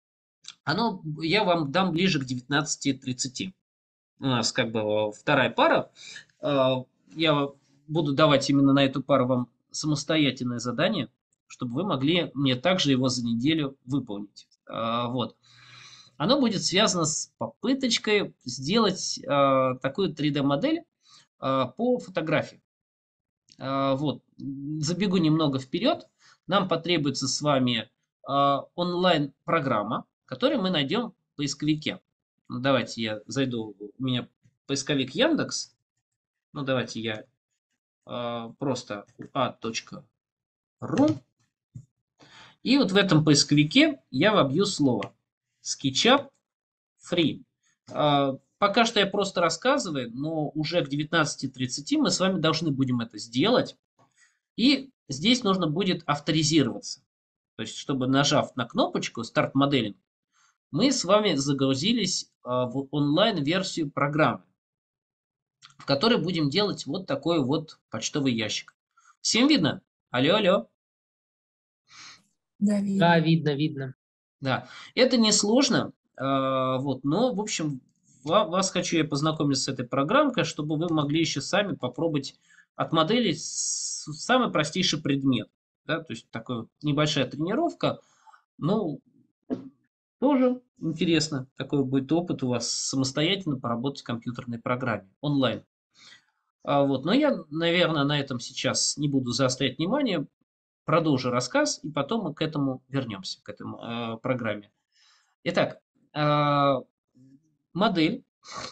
Я вам дам ближе к 19:30. У нас как бы вторая пара. Я буду давать именно на эту пару вам самостоятельное задание, чтобы вы могли мне также его за неделю выполнить. Вот. Оно будет связано с попыточкой сделать такую 3D-модель по фотографии. Вот. Забегу немного вперед. Нам потребуется с вами онлайн-программа, которую мы найдем в поисковике. Ну, давайте я зайду, у меня поисковик Яндекс. Ну, давайте я просто a.ru. И вот в этом поисковике я вобью слово SketchUp Free. Пока что я просто рассказываю, но уже к 19:30 мы с вами должны будем это сделать. И здесь нужно будет авторизироваться. То есть, чтобы нажав на кнопочку «Старт моделинг», мы с вами загрузились в онлайн-версию программы, в которой будем делать вот такой вот почтовый ящик. Всем видно? Алло, алло. Да, Да, видно. видно, видно. Да, это несложно, вот, но, в общем, вас хочу я познакомить с этой программкой, чтобы вы могли еще сами попробовать отмоделить самый простейший предмет. Да, то есть такая небольшая тренировка, ну, тоже интересно. Такой будет опыт у вас самостоятельно поработать в компьютерной программе онлайн. Вот, но я, наверное, на этом сейчас не буду заострять внимание. Продолжу рассказ, и потом мы к этому вернемся, к этой программе. Итак, модель.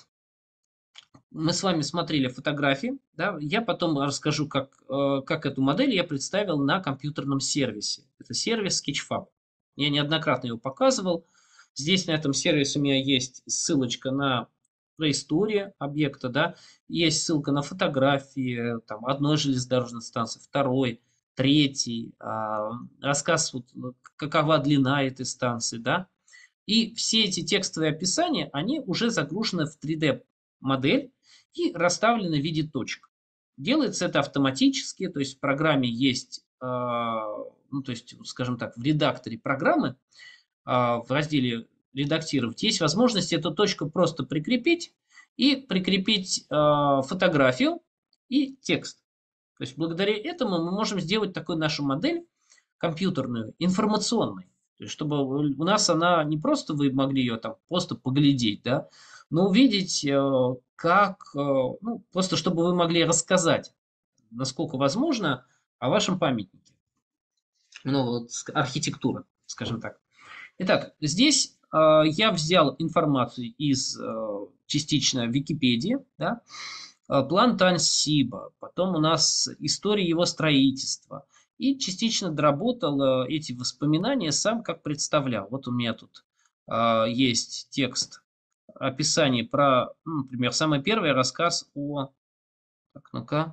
Мы с вами смотрели фотографии. Да? Я потом расскажу, как эту модель я представил на компьютерном сервисе. Это сервис Sketchfab. Я неоднократно его показывал. Здесь на этом сервисе у меня есть ссылочка на историю объекта. Да? Есть ссылка на фотографии там, одной железнодорожной станции, второй, третий. Рассказ, вот, какова длина этой станции. Да? И все эти текстовые описания, они уже загружены в 3D-модель и расставлены в виде точек. Делается это автоматически, то есть в программе есть, ну, то есть, скажем так, в редакторе программы, в разделе «Редактировать» есть возможность эту точку просто прикрепить и прикрепить фотографию и текст. То есть благодаря этому мы можем сделать такую нашу модель компьютерную, информационной. То есть, чтобы у нас она не просто вы могли ее там просто поглядеть, да, но увидеть, как, ну, просто чтобы вы могли рассказать, насколько возможно, о вашем памятнике. Ну, вот архитектура, скажем так. Итак, здесь я взял информацию из частично Википедии, да, план Тансиба, потом у нас история его строительства. И частично доработал эти воспоминания сам, как представлял. Вот у меня тут есть текст, описание про, ну, например, самый первый рассказ о... Так, ну-ка.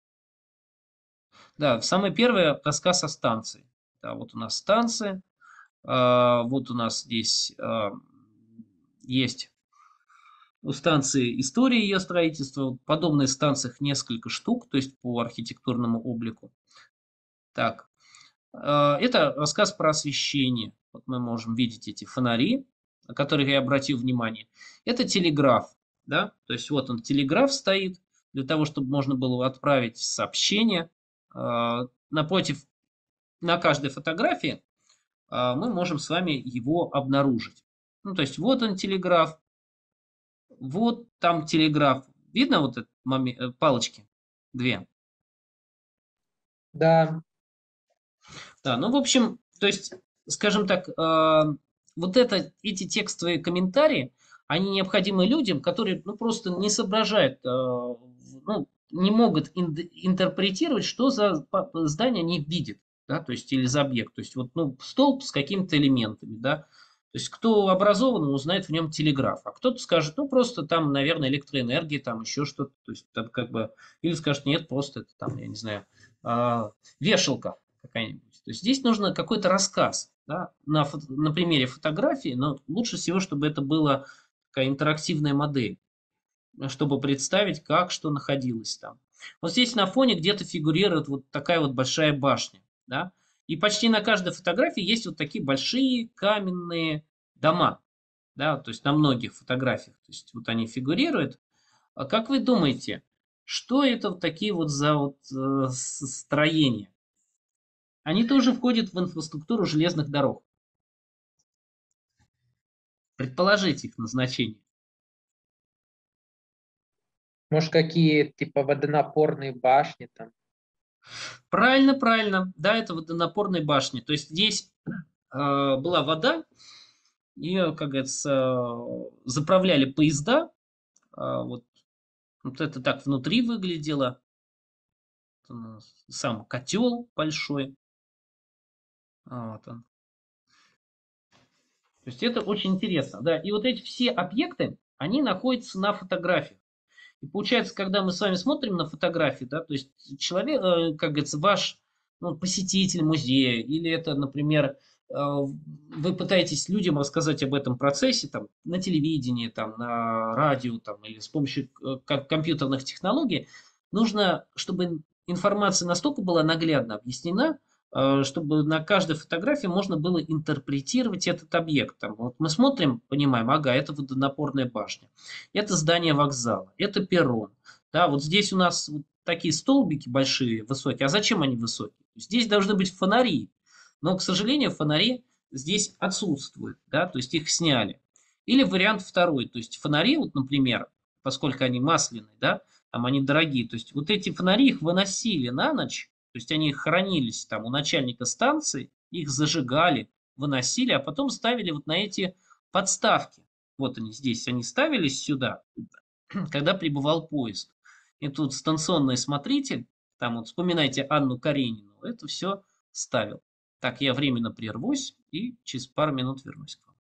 Да, самый первый рассказ о станции. Да, вот у нас станция. Вот у нас здесь есть у станции история ее строительства. В подобных станциях несколько штук, то есть по архитектурному облику. Так, это рассказ про освещение. Вот мы можем видеть эти фонари, на которых я обратил внимание. Это телеграф, да, то есть вот он, телеграф стоит, для того, чтобы можно было отправить сообщение. Напротив, на каждой фотографии мы можем с вами его обнаружить. Ну, то есть вот он телеграф, вот там телеграф. Видно вот этот момент, палочки? Две. Да, Да, ну, в общем, то есть, скажем так, вот эти текстовые комментарии, они необходимы людям, которые, ну, просто не соображают, ну, не могут интерпретировать, что за здание они видят, да, то есть, или за объект. То есть, вот, ну, столб с какими-то элементами, да. То есть, кто образованный, узнает в нем телеграф, а кто-то скажет, ну, просто там, наверное, электроэнергия, там еще что-то, то есть, там как бы, или скажет, нет, просто это там, я не знаю, вешалка какая-нибудь. То есть здесь нужно какой-то рассказ, да, на примере фотографии, но лучше всего, чтобы это была такая интерактивная модель, чтобы представить, как что находилось там. Вот здесь на фоне где-то фигурирует вот такая вот большая башня, да, и почти на каждой фотографии есть вот такие большие каменные дома, да, то есть на многих фотографиях, то есть вот они фигурируют. А как вы думаете, что это вот такие вот за вот строения? Они тоже входят в инфраструктуру железных дорог. Предположите их назначение. Может, какие типа водонапорные башни там? Правильно, правильно. Да, это водонапорные башни. То есть здесь была вода, ее, как говорится, заправляли поезда. Вот, вот это так внутри выглядело. Сам котел большой. Вот он. То есть это очень интересно. Да. И вот эти все объекты, они находятся на фотографии. И получается, когда мы с вами смотрим на фотографии, да, то есть человек, как говорится, ваш посетитель музея, или это, например, вы пытаетесь людям рассказать об этом процессе там, на телевидении, там, на радио там, или с помощью компьютерных технологий, нужно, чтобы информация настолько была наглядно объяснена, чтобы на каждой фотографии можно было интерпретировать этот объект. Там, вот мы смотрим, понимаем, ага, это водонапорная башня, это здание вокзала, это перрон. Да, вот здесь у нас вот такие столбики большие, высокие. А зачем они высокие? Здесь должны быть фонари. Но, к сожалению, фонари здесь отсутствуют, да, то есть их сняли. Или вариант второй, то есть фонари, вот, например, поскольку они масляные, да, там они дорогие, то есть вот эти фонари их выносили на ночь, то есть они хранились там у начальника станции, их зажигали, выносили, а потом ставили вот на эти подставки. Вот они здесь, они ставились сюда, когда прибывал поезд. И тут станционный смотритель, там вот вспоминайте Анну Каренину, это все ставил. Так, я временно прервусь и через пару минут вернусь к вам.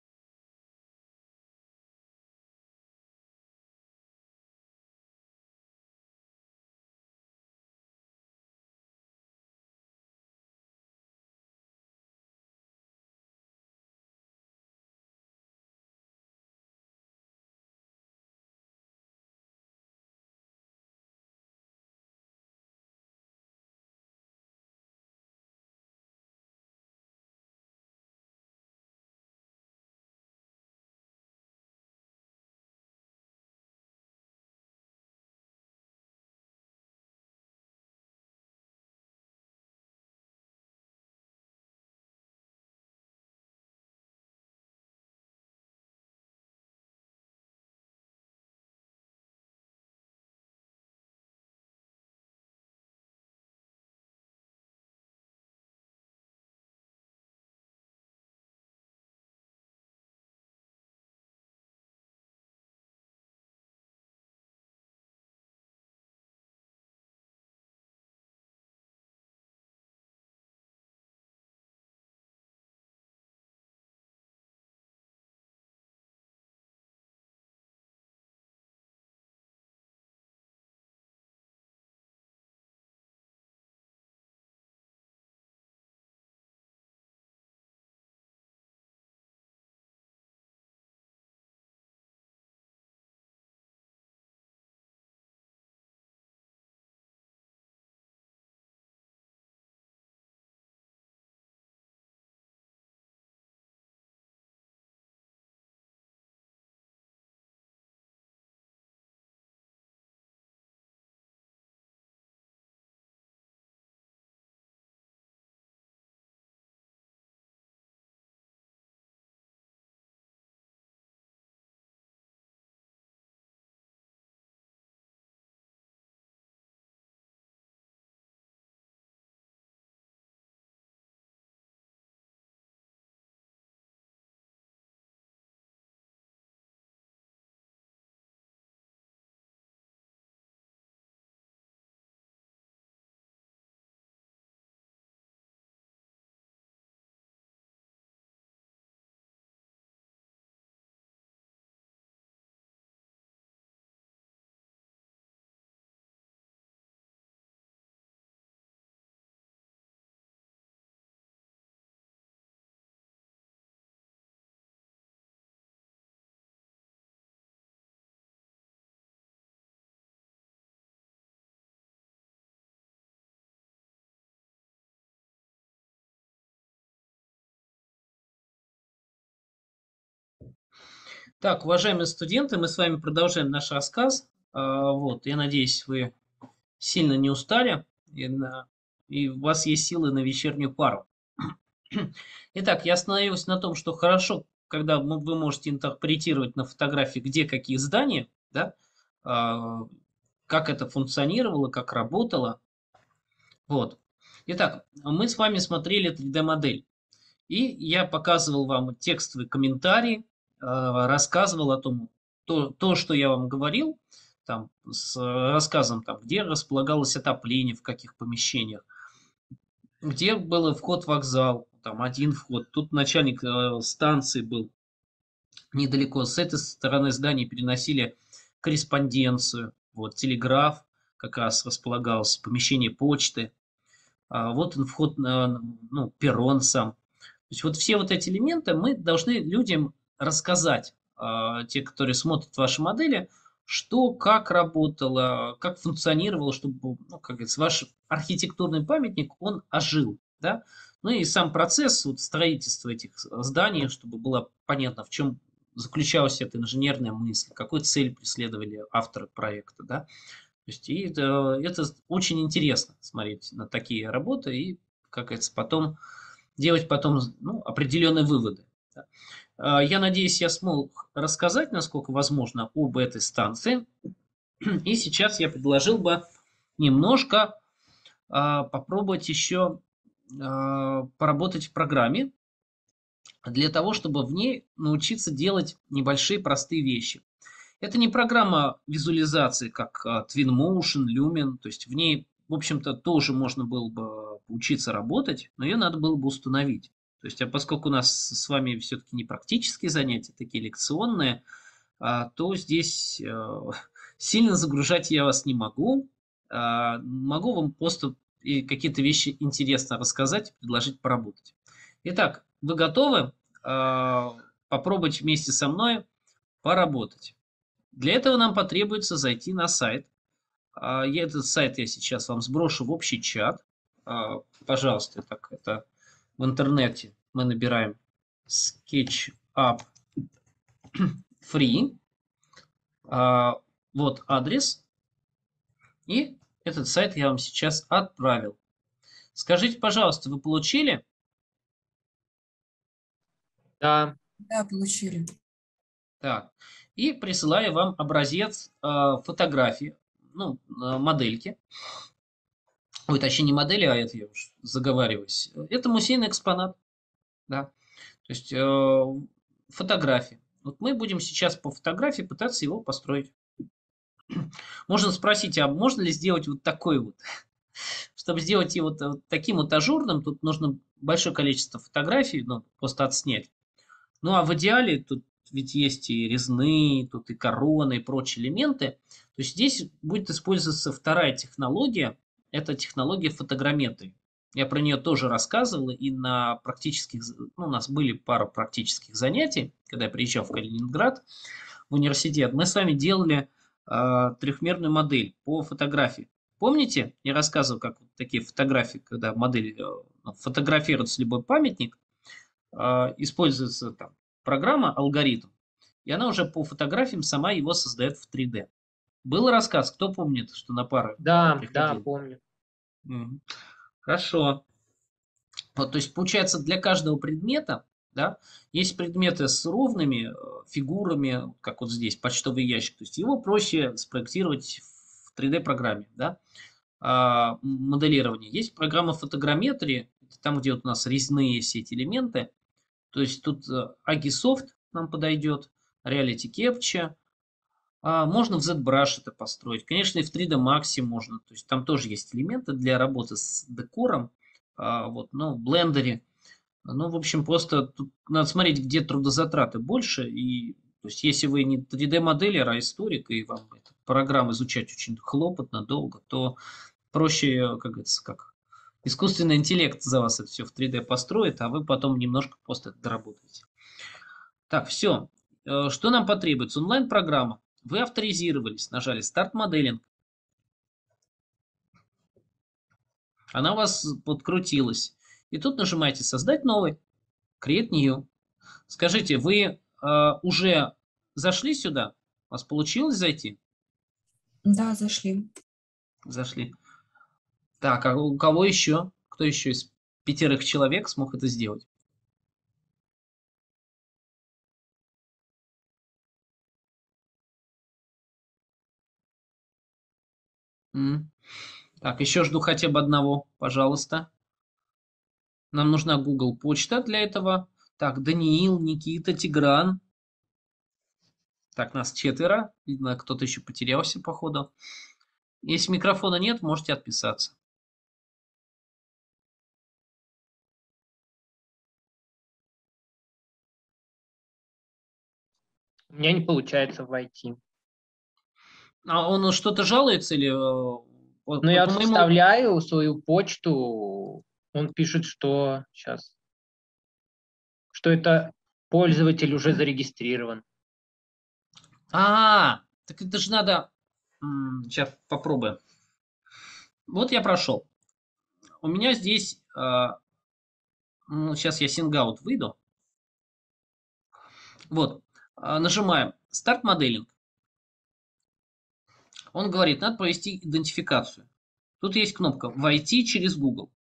Так, уважаемые студенты, мы с вами продолжаем наш рассказ. Вот, я надеюсь, вы сильно не устали. и у вас есть силы на вечернюю пару. Итак, я остановился на том, что хорошо, когда вы можете интерпретировать на фотографии, где какие здания, да, а, как это функционировало, как работало. Вот. Итак, мы с вами смотрели 3D-модель. И я показывал вам текстовые комментарии, рассказывал о том, что я вам говорил, там, с рассказом, там, где располагалось отопление, в каких помещениях, где был вход в вокзал, там один вход. Тут начальник станции был недалеко. С этой стороны здания переносили корреспонденцию, вот, телеграф как раз располагался, помещение почты. Вот он вход на, ну, перрон сам. То есть вот все вот эти элементы мы должны людям рассказать, те, которые смотрят ваши модели, что, как работало, как функционировало, чтобы, ну, как говорится, ваш архитектурный памятник, он ожил, да? Ну и сам процесс вот, строительства этих зданий, чтобы было понятно, в чем заключалась эта инженерная мысль, какую цель преследовали авторы проекта, да? То есть и это очень интересно смотреть на такие работы и, как говорится, потом делать потом, ну, определенные выводы. Да. Я надеюсь, я смог рассказать, насколько возможно, об этой станции. И сейчас я предложил бы немножко попробовать еще поработать в программе для того, чтобы в ней научиться делать небольшие простые вещи. Это не программа визуализации, как Twinmotion, Lumen, то есть в ней, в общем-то, тоже можно было бы учиться работать, но ее надо было бы установить. То есть, а поскольку у нас с вами все-таки не практические занятия, такие лекционные, то здесь сильно загружать я вас не могу. Могу вам просто какие-то вещи интересно рассказать, предложить поработать. Итак, вы готовы? Попробовать вместе со мной поработать. Для этого нам потребуется зайти на сайт. Этот сайт я сейчас вам сброшу в общий чат. Пожалуйста, так это в интернете мы набираем SketchUp Free. Вот адрес. И этот сайт я вам сейчас отправил. Скажите, пожалуйста, вы получили? Да, Да, получили. Так. И присылаю вам образец фотографии, ну, модельки. Ой, точнее не модели, а это я уж заговариваюсь. Это музейный экспонат, да. То есть фотографии. Вот мы будем сейчас по фотографии пытаться его построить. Можно спросить, а можно ли сделать вот такой вот? Чтобы сделать его вот таким вот ажурным, тут нужно большое количество фотографий, ну, просто отснять. Ну, а в идеале тут ведь есть и резные, тут и короны, и прочие элементы. То есть здесь будет использоваться вторая технология. Это технология фотограмметрии. Я про нее тоже рассказывал, и на практических, ну, у нас были пара практических занятий, когда я приезжал в Калининград в университет. Мы с вами делали трехмерную модель по фотографии. Помните, я рассказывал, как вот такие фотографии, когда модель фотографируется любой памятник, используется там программа, алгоритм, и она уже по фотографиям сама его создает в 3D. Был рассказ, кто помнит, что на пары да, приходил? помню. Мгм. Хорошо. Вот, то есть получается для каждого предмета, да, есть предметы с ровными фигурами, как вот здесь почтовый ящик, то есть его проще спроектировать в 3D-программе, да, моделирование. Есть программа фотограмметрии, там, где вот у нас резные все эти элементы, то есть тут Agisoft нам подойдет, Reality Capture. Можно в ZBrush это построить. Конечно, и в 3D Max можно. То есть там тоже есть элементы для работы с декором. Вот, но в Blender. Ну, в общем, просто тут надо смотреть, где трудозатраты больше. И, то есть, если вы не 3D-моделер, а историк, и вам эту программу изучать очень хлопотно, долго, то проще, как говорится, как искусственный интеллект за вас это все в 3D построит, а вы потом немножко просто это доработаете. Так, все. Что нам потребуется? Онлайн-программа. Вы авторизировались, нажали «Старт моделинг». Она у вас подкрутилась. И тут нажимаете «Создать новый», «Create new». Скажите, вы уже зашли сюда? У вас получилось зайти? Да, зашли. Зашли. Так, а у кого еще? Кто еще из пятерых человек смог это сделать? М. Так, еще жду хотя бы одного, пожалуйста. Нам нужна Google почта для этого. Так, Даниил, Никита, Тигран. Так, нас четверо. Видно, кто-то еще потерялся, походу. Если микрофона нет, можете отписаться. У меня не получается войти. А он что-то жалуется или... Но я по-моему... вставляю свою почту, он пишет, что сейчас, что это пользователь уже зарегистрирован. Так это же надо... Сейчас попробуем. Вот я прошел. У меня здесь... сейчас я сингаут выйду. Вот. Нажимаем «Старт моделинг». Он говорит, надо провести идентификацию. Тут есть кнопка «Войти через Google».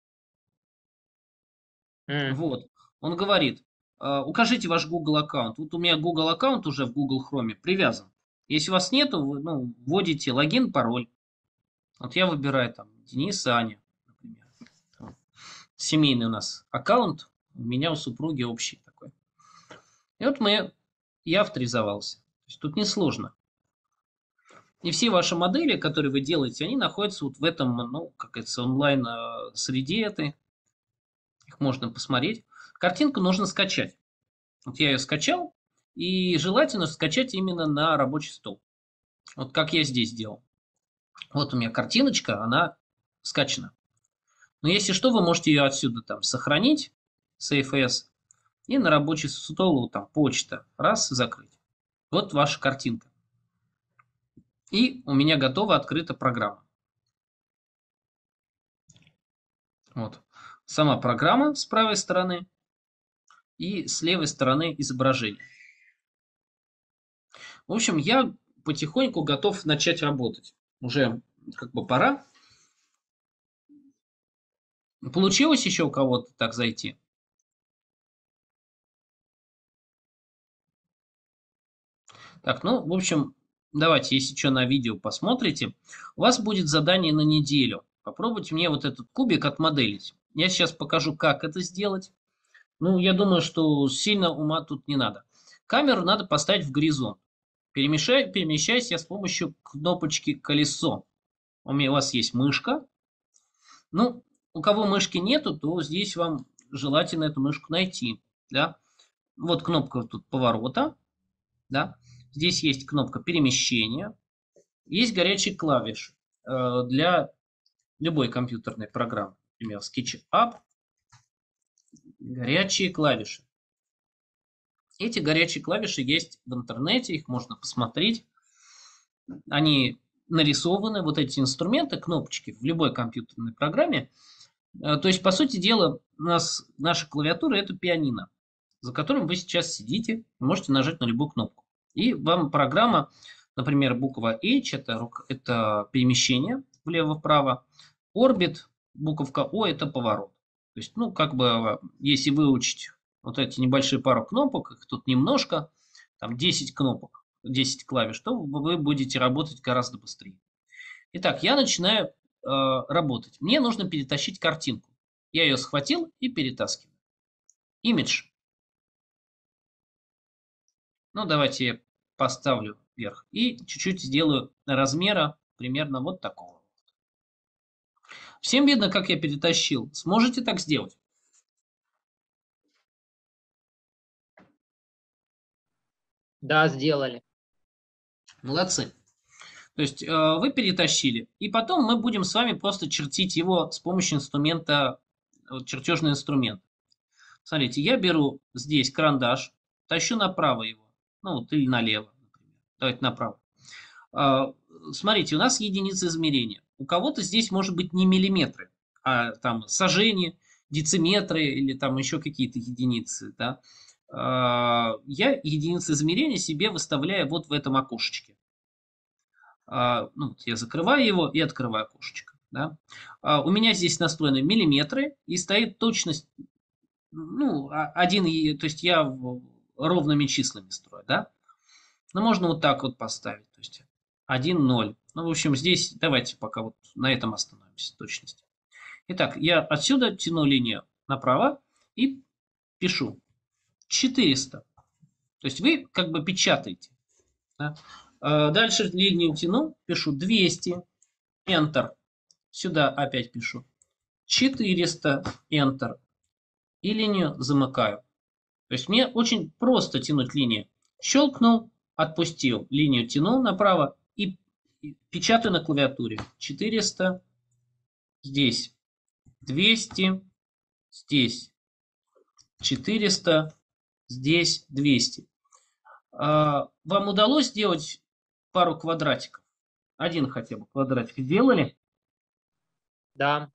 Вот. Он говорит, укажите ваш Google аккаунт. Вот у меня Google аккаунт уже в Google Chrome привязан. Если у вас нету, вы вводите логин, пароль. Вот я выбираю там Денис, Аня, например. Там семейный у нас аккаунт, у меня у супруги общий такой. И вот я авторизовался. То есть тут несложно. И все ваши модели, которые вы делаете, они находятся вот в этом, как говорится, онлайн среде этой. Их можно посмотреть. Картинку нужно скачать. Вот я ее скачал, и желательно скачать именно на рабочий стол. Вот как я здесь делал. Вот у меня картиночка, она скачана. Но если что, вы можете ее отсюда там сохранить, Save as, и на рабочий стол, там, почта, раз, закрыть. Вот ваша картинка. И у меня готова открыта программа. Вот. Сама программа с правой стороны и с левой стороны изображение. В общем, я потихоньку готов начать работать. Уже как бы пора. Получилось еще у кого-то так зайти? Так, в общем, давайте, если что, на видео посмотрите. У вас будет задание на неделю. Попробуйте мне вот этот кубик отмоделить. Я сейчас покажу, как это сделать. Я думаю, что сильно ума тут не надо. Камеру надо поставить в горизонт. Перемещаюсь я с помощью кнопочки колесо. У вас есть мышка. У кого мышки нету, то здесь вам желательно эту мышку найти. Да? Вот кнопка тут поворота. Да? Здесь есть кнопка перемещения. Есть горячие клавиши для любой компьютерной программы. Например, SketchUp. Горячие клавиши. Эти горячие клавиши есть в интернете, их можно посмотреть. Они нарисованы, вот эти инструменты, кнопочки в любой компьютерной программе. То есть, по сути дела, наша клавиатура – это пианино, за которым вы сейчас сидите, можете нажать на любую кнопку. И вам программа, например, буква H – это перемещение влево-вправо, Orbit, буковка O – это поворот. То есть, если выучить вот эти небольшие пару кнопок, их тут немножко, там 10 кнопок, 10 клавиш, то вы будете работать гораздо быстрее. Итак, я начинаю работать. Мне нужно перетащить картинку. Я ее схватил и перетаскиваю. Имидж. Давайте я поставлю вверх. И чуть-чуть сделаю размера примерно вот такого. Всем видно, как я перетащил? Сможете так сделать? Да, сделали. Молодцы. То есть вы перетащили. И потом мы будем с вами просто чертить его с помощью инструмента, чертежный инструмент. Смотрите, я беру здесь карандаш, тащу направо его. Или налево, например. Давайте направо. Смотрите, у нас единицы измерения. У кого-то здесь может быть не миллиметры, а там сажени, дециметры или там еще какие-то единицы. Да? Я единицы измерения себе выставляю вот в этом окошечке. Я закрываю его и открываю окошечко. Да? У меня здесь настроены миллиметры и стоит точность, ну, то есть я ровными числами строю, да? Ну, можно вот так вот поставить, то есть 1, 0. Ну, в общем, здесь давайте пока вот на этом остановимся, точности. Итак, я отсюда тяну линию направо и пишу 400. То есть вы как бы печатаете. Да? Дальше линию тяну, пишу 200, Enter. Сюда опять пишу 400, Enter. И линию замыкаю. То есть мне очень просто тянуть линию. Щелкнул, отпустил, линию тянул направо и печатаю на клавиатуре. 400, здесь 200, здесь 400, здесь 200. Вам удалось сделать пару квадратиков? Один хотя бы квадратик сделали? Да.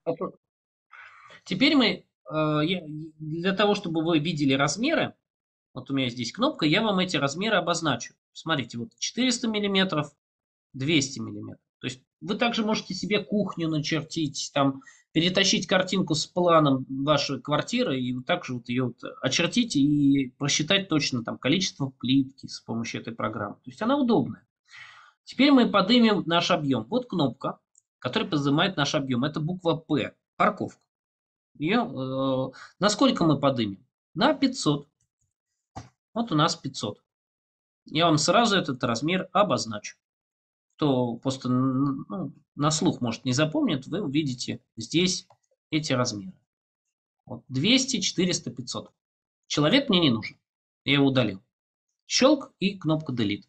Теперь мы, для того, чтобы вы видели размеры, вот у меня здесь кнопка, я вам эти размеры обозначу. Смотрите, вот 400 миллиметров, 200 миллиметров. То есть вы также можете себе кухню начертить, там, перетащить картинку с планом вашей квартиры и вот так же вот ее вот очертить и просчитать точно там количество плитки с помощью этой программы. То есть она удобная. Теперь мы поднимем наш объем. Вот кнопка, которая поднимает наш объем. Это буква П, парковка. Ее, на сколько мы поднимем? На 500. Вот у нас 500. Я вам сразу этот размер обозначу. Кто просто на слух, может, не запомнит, вы увидите здесь эти размеры. Вот 200, 400, 500. Человек мне не нужен. Я его удалил. Щелк и кнопка Delete.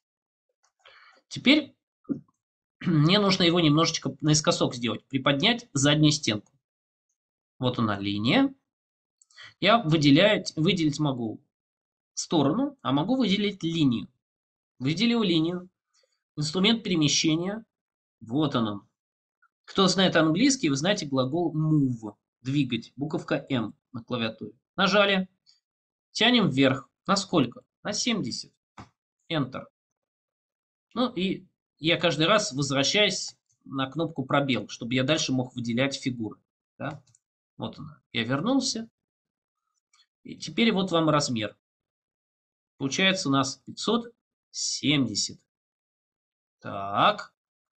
Теперь мне нужно его немножечко наискосок сделать. Приподнять заднюю стенку. Вот она линия. Я выделить могу сторону, а могу выделить линию. Выделил линию. Инструмент перемещения. Вот он. Кто знает английский, вы знаете глагол move. Двигать. Буковка M на клавиатуре. Нажали. Тянем вверх. На сколько? На 70. Enter. Ну и я каждый раз возвращаюсь на кнопку пробел, чтобы я дальше мог выделять фигуры. Да? Вот она. Я вернулся. И теперь вот вам размер. Получается у нас 570. Так.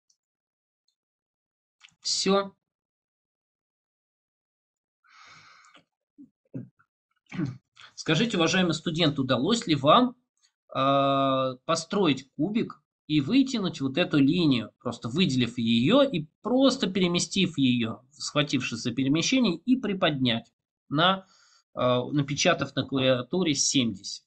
Все. Скажите, уважаемый студент, удалось ли вам построить кубик и вытянуть вот эту линию, просто выделив ее и просто переместив ее, схватившись за перемещение, и приподнять, напечатав на клавиатуре 70.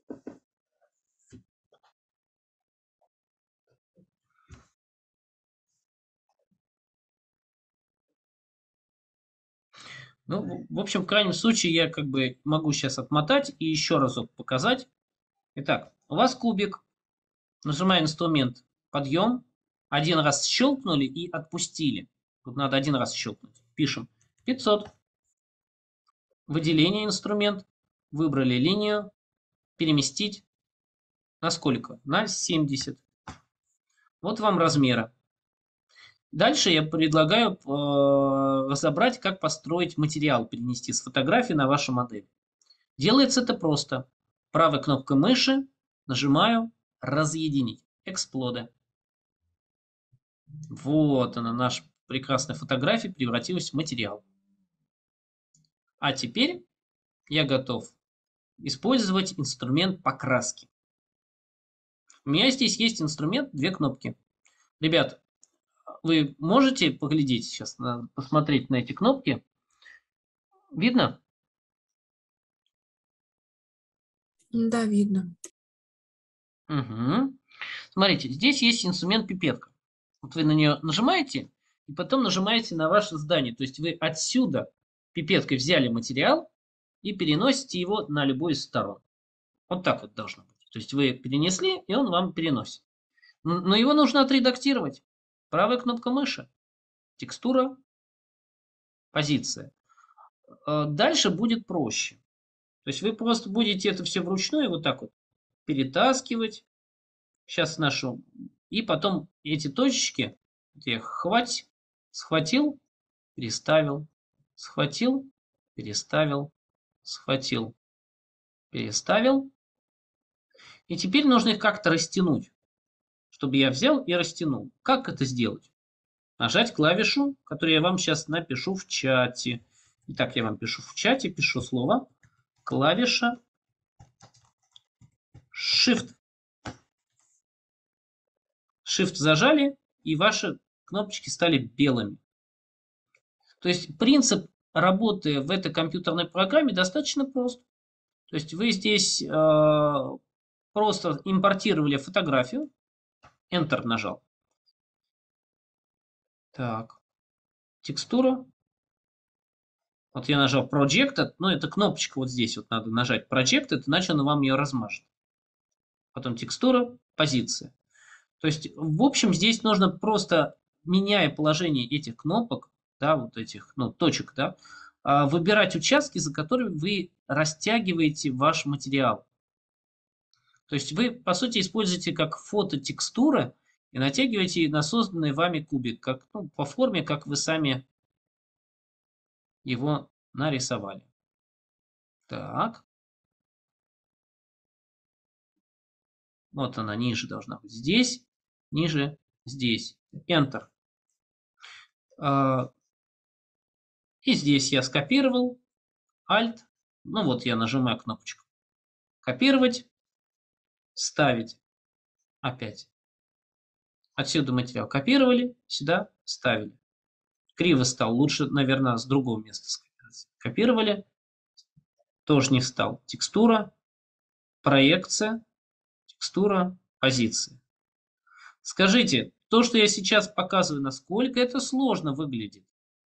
Ну, в общем, в крайнем случае я как бы могу сейчас отмотать и еще разок показать. Итак, у вас кубик, нажимаем инструмент подъем, один раз щелкнули и отпустили. Тут надо один раз щелкнуть. Пишем 500. Выделение инструмент. Выбрали линию. Переместить. На сколько? На 70. Вот вам размеры. Дальше я предлагаю разобрать, как построить материал, перенести с фотографии на вашу модель. Делается это просто. Правой кнопкой мыши нажимаю «Разъединить». Эксплоде. Вот она, наша прекрасная фотография превратилась в материал. А теперь я готов использовать инструмент покраски. У меня здесь есть инструмент, две кнопки. Ребят, вы можете поглядеть сейчас, посмотреть на эти кнопки? Видно? Да, видно. Угу. Смотрите, здесь есть инструмент пипетка. Вот вы на нее нажимаете, и потом нажимаете на ваше здание. То есть вы отсюда пипеткой взяли материал и переносите его на любую из сторон. Вот так вот должно быть. То есть вы перенесли, и он вам переносит. Но его нужно отредактировать. Правая кнопка мыши. Текстура. Позиция. Дальше будет проще. То есть вы просто будете это все вручную вот так вот перетаскивать. Сейчас нашу. И потом эти точечки, хватит, Схватил, переставил, схватил, переставил, схватил, переставил. И теперь нужно их как-то растянуть, чтобы я взял и растянул. Как это сделать? Нажать клавишу, которую я вам сейчас напишу в чате. Итак, я вам пишу в чате, пишу слово клавиша Shift. Shift зажали, и ваши кнопочки стали белыми. То есть принцип работы в этой компьютерной программе достаточно прост. То есть вы здесь просто импортировали фотографию, Enter нажал. Так, текстура. Вот я нажал Projected, но это кнопочка вот здесь вот надо нажать Projected, иначе он вам ее размажет. Потом текстура, позиция. То есть, в общем, здесь нужно просто, меняя положение этих кнопок, да, вот этих, ну, точек, да, выбирать участки, за которыми вы растягиваете ваш материал. То есть вы, по сути, используете как фототекстуры и натягиваете на созданный вами кубик, как, ну, по форме, как вы сами его нарисовали. Так. Вот она ниже должна быть. Здесь, ниже, здесь. Enter. И здесь я скопировал. Alt. Ну вот я нажимаю кнопочку. Копировать. Ставить. Опять. Отсюда материал копировали. Сюда ставили. Криво стал. Лучше, наверное, с другого места скопировать. Копировали. Тоже не встал. Текстура. Проекция. Текстура. Позиция. Скажите, то, что я сейчас показываю, насколько это сложно выглядит?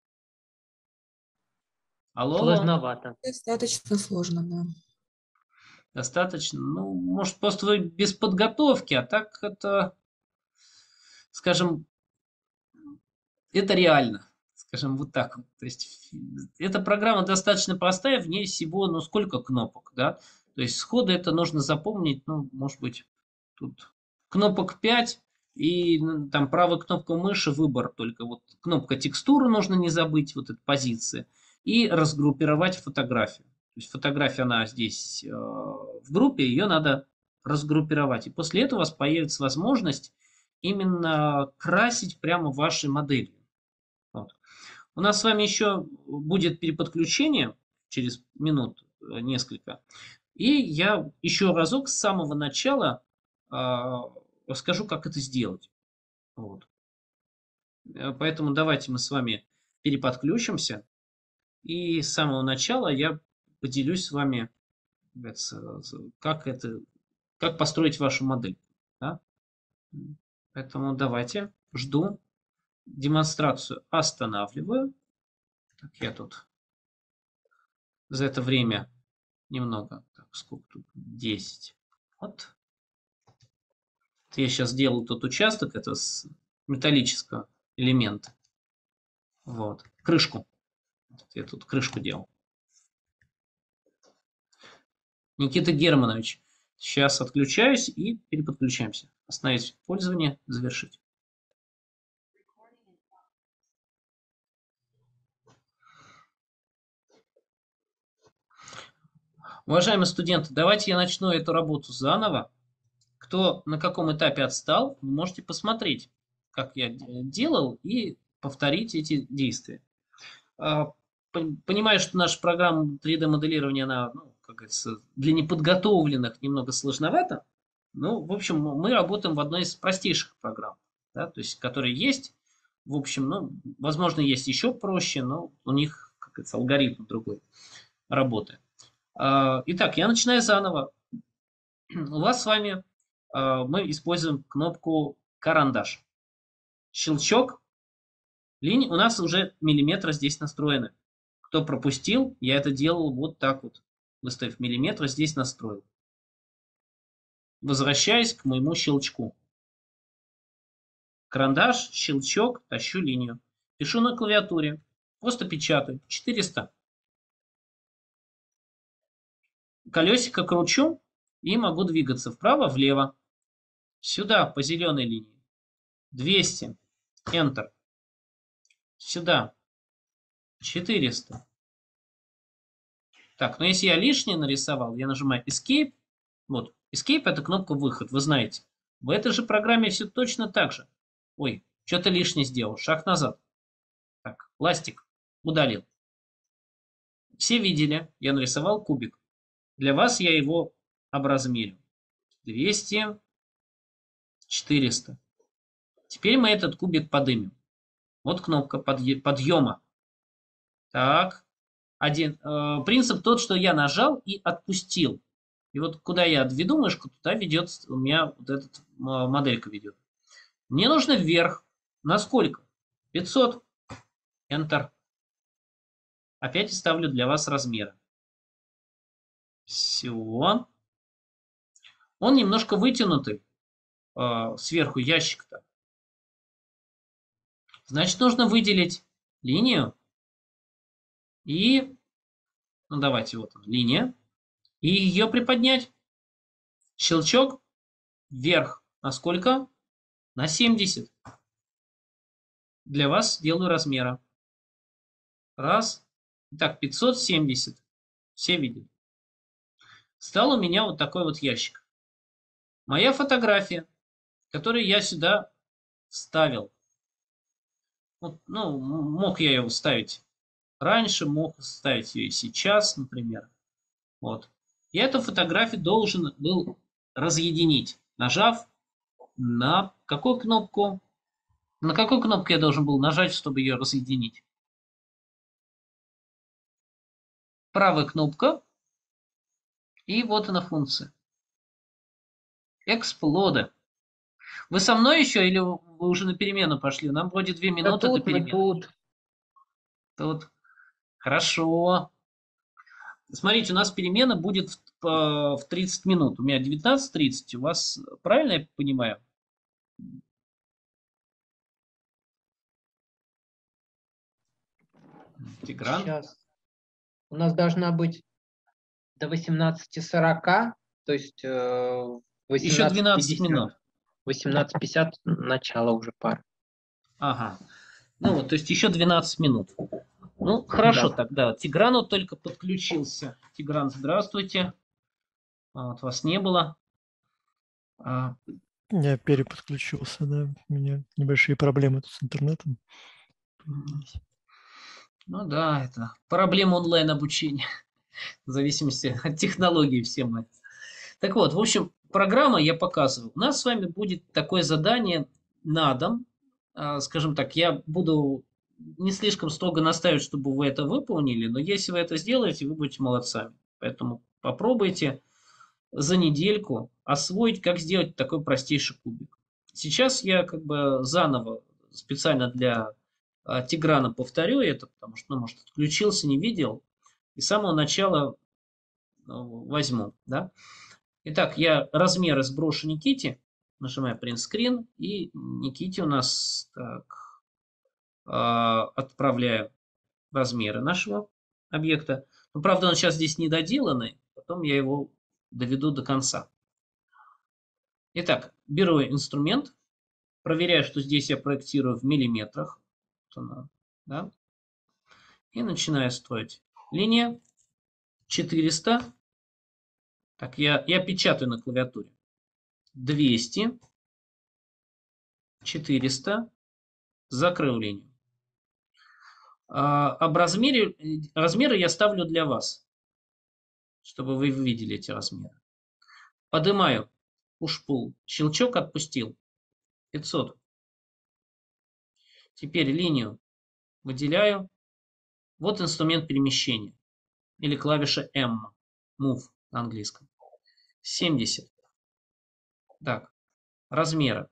Алло, алло. Сложновато. Достаточно сложно, да. Достаточно. Ну, может, просто вы без подготовки, а так это, скажем, это реально. Скажем, вот так вот. То есть, эта программа достаточно простая, в ней всего, ну, сколько кнопок, да? То есть, сходу это нужно запомнить, ну, может быть, тут кнопок 5, и ну, там правая кнопка мыши, выбор только. Вот кнопка текстуры нужно не забыть, вот эта позиция, и разгруппировать фотографию. То есть фотография, она здесь в группе, ее надо разгруппировать. И после этого у вас появится возможность именно красить прямо вашей моделью. Вот. У нас с вами еще будет переподключение через минут несколько. И я еще разок с самого начала расскажу, как это сделать. Вот. Поэтому давайте мы с вами переподключимся. И с самого начала я поделюсь с вами, как построить вашу модель. Да? Поэтому давайте, жду. Демонстрацию останавливаю. Так, я тут за это время немного, так, сколько тут, 10. Вот. Я сейчас делал тот участок, это с металлического элемента. Вот. Крышку. Я тут крышку делал. Никита Германович. Сейчас отключаюсь и переподключаемся. Остановить пользование, завершить. Уважаемые студенты, давайте я начну эту работу заново. Кто на каком этапе отстал, вы можете посмотреть, как я делал, и повторить эти действия. Понимаю, что наша программа 3D-моделирования, она, ну, как говорится, для неподготовленных немного сложновата. Ну, в общем, мы работаем в одной из простейших программ, да, то есть, которые есть. В общем, ну, возможно, есть еще проще, но у них, как говорится, алгоритм другой работы. Итак, я начинаю заново. У вас с вами мы используем кнопку карандаш. Щелчок. Линии у нас уже миллиметры здесь настроены. Кто пропустил, я это делал вот так вот. Выставив миллиметры, здесь настроил. Возвращаясь к моему щелчку. Карандаш, щелчок, тащу линию. Пишу на клавиатуре. Просто печатаю. 400. Колесико кручу и могу двигаться вправо-влево. Сюда по зеленой линии. 200. Enter. сюда 400. Так, но если я лишнее нарисовал, я нажимаю Escape. Вот, Escape это кнопка выход, вы знаете. В этой же программе все точно так же. Ой, что-то лишнее сделал, шаг назад. Так, пластик удалил. Все видели, я нарисовал кубик. Для вас я его образмерю. 200, 400. Теперь мы этот кубик подымем. Вот кнопка подъема. Так, принцип тот, что я нажал и отпустил. И вот куда я отведу мышку, туда ведет у меня вот эта моделька ведет. Мне нужно вверх. Насколько? 500. Enter. Опять ставлю для вас размеры. Все. Он немножко вытянутый. Сверху ящик-то. Значит, нужно выделить линию. И, ну давайте, вот она, линия. И ее приподнять. Щелчок вверх. На сколько? На 70. Для вас делаю размера. Раз. Так, 570. Все видели. Стал у меня вот такой вот ящик. Моя фотография, которую я сюда вставил. Вот, ну, мог я ее вставить раньше, мог вставить ее и сейчас, например. Вот. Я эту фотографию должен был разъединить, нажав на какую кнопку? На какую кнопку я должен был нажать, чтобы ее разъединить? Правая кнопка. И вот она функция. Эксплода. Вы со мной еще или вы уже на перемену пошли? Нам вроде 2 Да минуты до тут, мы перемены. тут. Тут. Хорошо. Смотрите, у нас перемена будет в 30 минут. У меня 19:30. У вас правильно я понимаю? Тигран? Сейчас. У нас должна быть до 18:40, то есть Еще 12 18:50. минут. 18:50 начало уже пары. Ага. Ну вот, то есть еще 12 минут. Ну, хорошо Да. тогда. Тигран вот только подключился. Тигран, здравствуйте. Вот, вас не было. А, Я переподключился, да. У меня небольшие проблемы тут с интернетом. Ну да, это проблема онлайн-обучения. В зависимости от технологий все мы. Так вот, в общем, программа я показываю. У нас с вами будет такое задание на дом. Скажем так, я буду не слишком строго настаивать, чтобы вы это выполнили, но если вы это сделаете, вы будете молодцами. Поэтому попробуйте за недельку освоить, как сделать такой простейший кубик. Сейчас я как бы заново специально для Тиграна повторю это, потому что, ну, может, отключился, не видел. И с самого начала возьму. Да? Итак, я размеры сброшу Никите. Нажимаю Print Screen. И Никите у нас так, отправляю размеры нашего объекта. Но, правда, он сейчас здесь недоделанный. Потом я его доведу до конца. Итак, беру инструмент. Проверяю, что здесь я проектирую в миллиметрах. Вот она, да? И начинаю строить. Линия 400. Так, я печатаю на клавиатуре. 200. 400. Закрыл линию. Размеры я ставлю для вас, чтобы вы видели эти размеры. Поднимаю push-pull. Щелчок отпустил. 500. Теперь линию выделяю. Вот инструмент перемещения. Или клавиша M. Move на английском. 70. Так, размеры.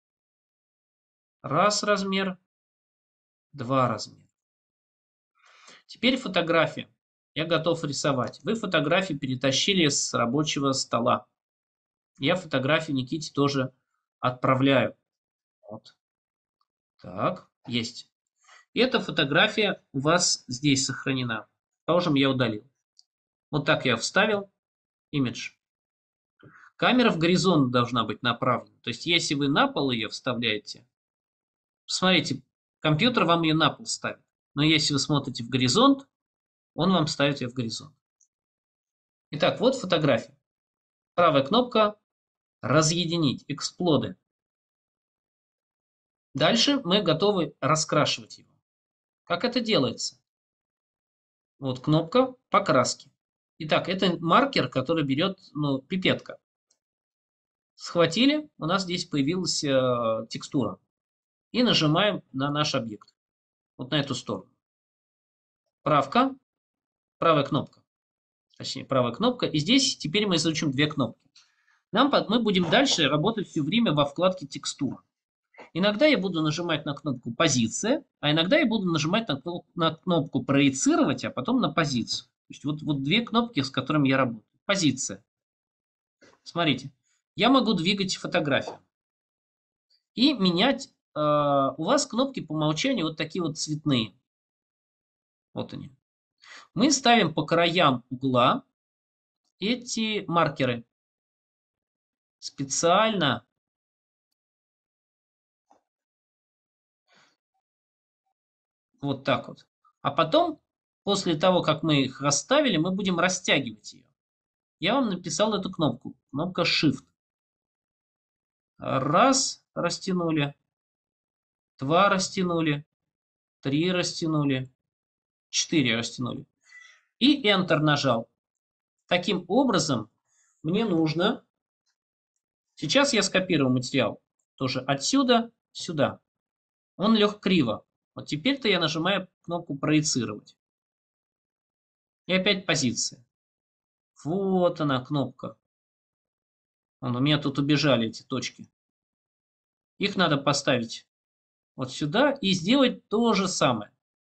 Раз размер, два размера. Теперь фотография. Я готов рисовать. Вы фотографии перетащили с рабочего стола. Я фотографию Никите тоже отправляю. Вот. Так, есть. И эта фотография у вас здесь сохранена. Положим, я удалил. Вот так я вставил. Имидж. Камера в горизонт должна быть направлена. То есть, если вы на пол ее вставляете, посмотрите, Компьютер вам ее на пол ставит. Но если вы смотрите в горизонт, он вам ставит ее в горизонт. Итак, вот фотография. Правая кнопка «Разъединить», «Эксплоды». Дальше мы готовы раскрашивать его. Как это делается? Вот кнопка «Покраски». Итак, это маркер, который берет пипетка. Схватили, у нас здесь появилась текстура. И нажимаем на наш объект. Вот на эту сторону. Правка, правая кнопка. Точнее, правая кнопка. И здесь теперь мы изучим две кнопки. Мы будем дальше работать все время во вкладке «Текстура». Иногда я буду нажимать на кнопку «Позиция», а иногда я буду нажимать на кнопку «Проецировать», а потом на «Позицию». То есть вот две кнопки, с которыми я работаю. Позиция. Смотрите, я могу двигать фотографию и менять. У вас кнопки по умолчанию вот такие вот цветные. Вот они. Мы ставим по краям угла эти маркеры. Специально. Вот так вот. А потом, после того, как мы их расставили, мы будем растягивать ее. Я вам написал эту кнопку. Кнопка Shift. Раз, растянули. Два, растянули. Три, растянули. 4 растянули. И Enter нажал. Таким образом, мне нужно... Сейчас я скопирую материал. Тоже отсюда сюда. Он лег криво. Вот теперь-то я нажимаю кнопку «Проецировать». И опять позиция. Вот она, кнопка. У меня тут убежали эти точки. Их надо поставить вот сюда и сделать то же самое.